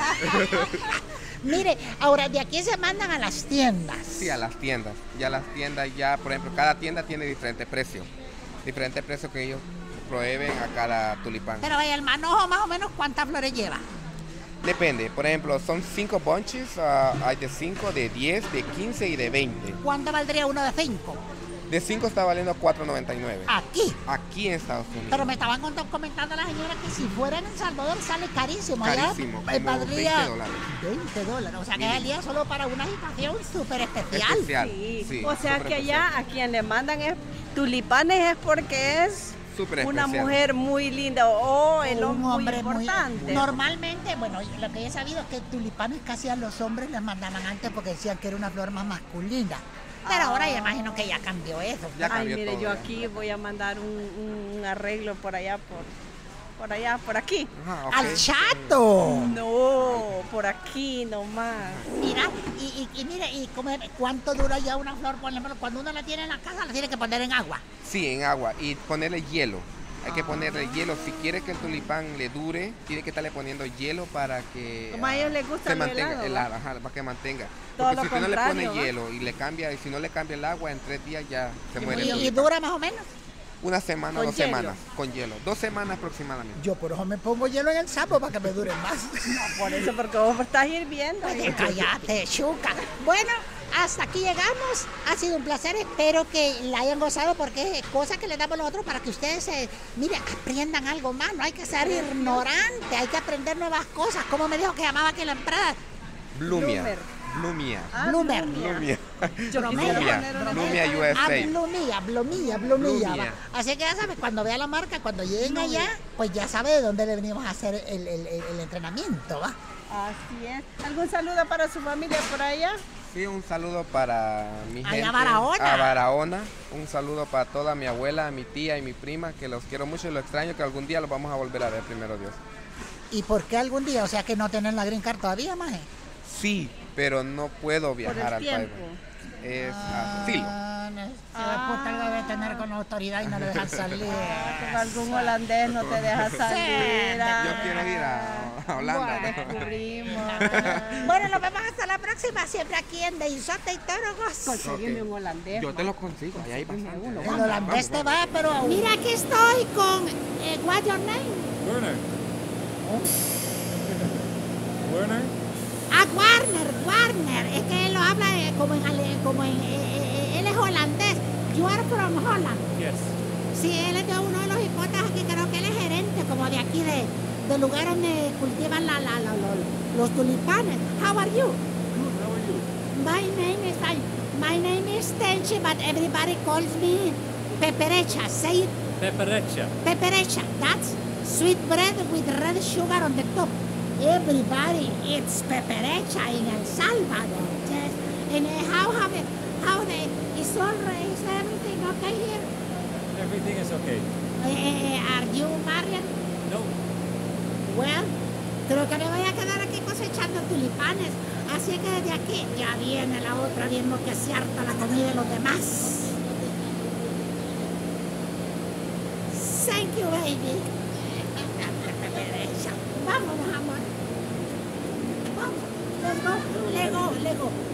Mire, ahora de aquí se mandan a las tiendas. Sí, a las tiendas. Ya las tiendas, ya, por ejemplo, cada tienda tiene diferente precio. Diferente precio que ellos prohíben a cada tulipán. Pero vaya, el manojo más o menos, ¿cuántas flores lleva? Depende, por ejemplo, son cinco bunches, uh, hay de cinco, de diez, de quince y de veinte. ¿Cuánto valdría uno de cinco? De cinco está valiendo cuatro noventa y nueve. Aquí. Aquí en Estados Unidos. Pero me estaban cont- comentando la señora que si fuera en El Salvador sale carísimo. Allá, Carísimo, eh, como valdría veinte dólares. veinte dólares. O sea que Mínimo. salía solo para una agitación súper especial. Especial. Sí. Sí, O sea súper que allá especial. a quien le mandan es tulipanes es porque es Súper una especial. mujer muy linda o el Un hombre muy hombre muy importante. Normalmente, bueno, lo que he sabido es que tulipanes casi a los hombres les mandaban antes porque decían que era una flor más masculina. Pero ahora ya imagino que ya cambió eso. Ya Ay, cambió mire, todo, yo ya. aquí voy a mandar un, un arreglo por allá, por, por allá, por aquí. Ajá, ok. ¡Al chato! No, por aquí nomás. Mira, y, y, y mire, y como- ¿cuánto dura ya una flor? Por ejemplo, cuando uno la tiene en la casa, la tiene que poner en agua. Sí, en agua y ponerle hielo. Hay Ah. que ponerle hielo. Si quiere que el tulipán le dure, tiene que estarle poniendo hielo para que Como a ellos les gusta se lo mantenga helado, helado, ajá, para que mantenga. Todo Porque lo si usted no le contrario, pone ¿va? hielo y le cambia, y si no le cambia el agua, en tres días ya se Y muere. ¿Y, el y tulipán. dura más o menos? Una semana, Con dos hielo. semanas con hielo. Dos semanas aproximadamente. Yo por eso me pongo hielo en el sapo para que me dure más. Por eso, porque vos estás hirviendo. Oye, cállate, chuca. Bueno, hasta aquí llegamos. Ha sido un placer. Espero que la hayan gozado porque es cosa que le damos nosotros para que ustedes, eh, mire, aprendan algo más. No hay que ser ignorante, hay que aprender nuevas cosas. ¿Cómo me dijo que llamaba que la empresa? Blumia. Bloomer. Blumia. Ah, Bloomer. Blumia. Yo quisiera Blumia. poner una Blumia U S Ah, A. Blumia, Blumia, Blumia. Blumia. va. Así que ya sabes, cuando vea la marca, cuando lleguen allá, pues ya sabe de dónde le venimos a hacer el, el- el- el entrenamiento, ¿va? Así es. ¿Algún saludo para su familia por allá? Sí, un saludo para mi Allá gente. a Barahona. A Barahona. Un saludo para toda mi abuela, mi tía y mi prima, que los quiero mucho y lo extraño, que algún día los vamos a volver a ver, primero Dios. ¿Y por qué algún día? O sea que no tienen la green card todavía, maje. Sí, pero no puedo Por viajar el al país. tiempo. Es asilo. Ah, no, si puta algo debe tener con la autoridad y no le dejan salir. Con algún holandés no te deja salir. Yo quiero ir a, a Holanda. Descubrimos. Bueno, nos vemos hasta la próxima, siempre aquí en De Insote y Tórogos. Consígueme un holandés. Yo te lo consigo, ahí hay bastante. El holandés te va, pero... Mira, aquí estoy con... Eh, what's your name? Werner. Werner? Ah, Warner, Warner. Es que él lo habla eh, como en... ale- Como en eh, eh, él es holandés. You are from Holland. Yes. Sí, él es de uno de los hipotes aquí, creo que él es gerente como de aquí, de, del lugar donde cultivan la, la, la- lo- los tulipanes. How are you? Good, how are you? My name is, my, my name is Tenchi, but everybody calls me Peperecha. Say it, Peperecha. Peperecha. That's sweet bread with red sugar on the top. Everybody eats Peperecha in El Salvador. Yes. And uh, how have it, how they, is all, is everything okay here? Everything is okay. Eh, are you married? No. Well, creo que me voy a quedar aquí cosechando tulipanes. Así que desde aquí ya viene la otra viendo que se harta la comida de los demás. Thank you, baby. Vámonos, amor. Vamos. Let's go. Let's go. Let's go.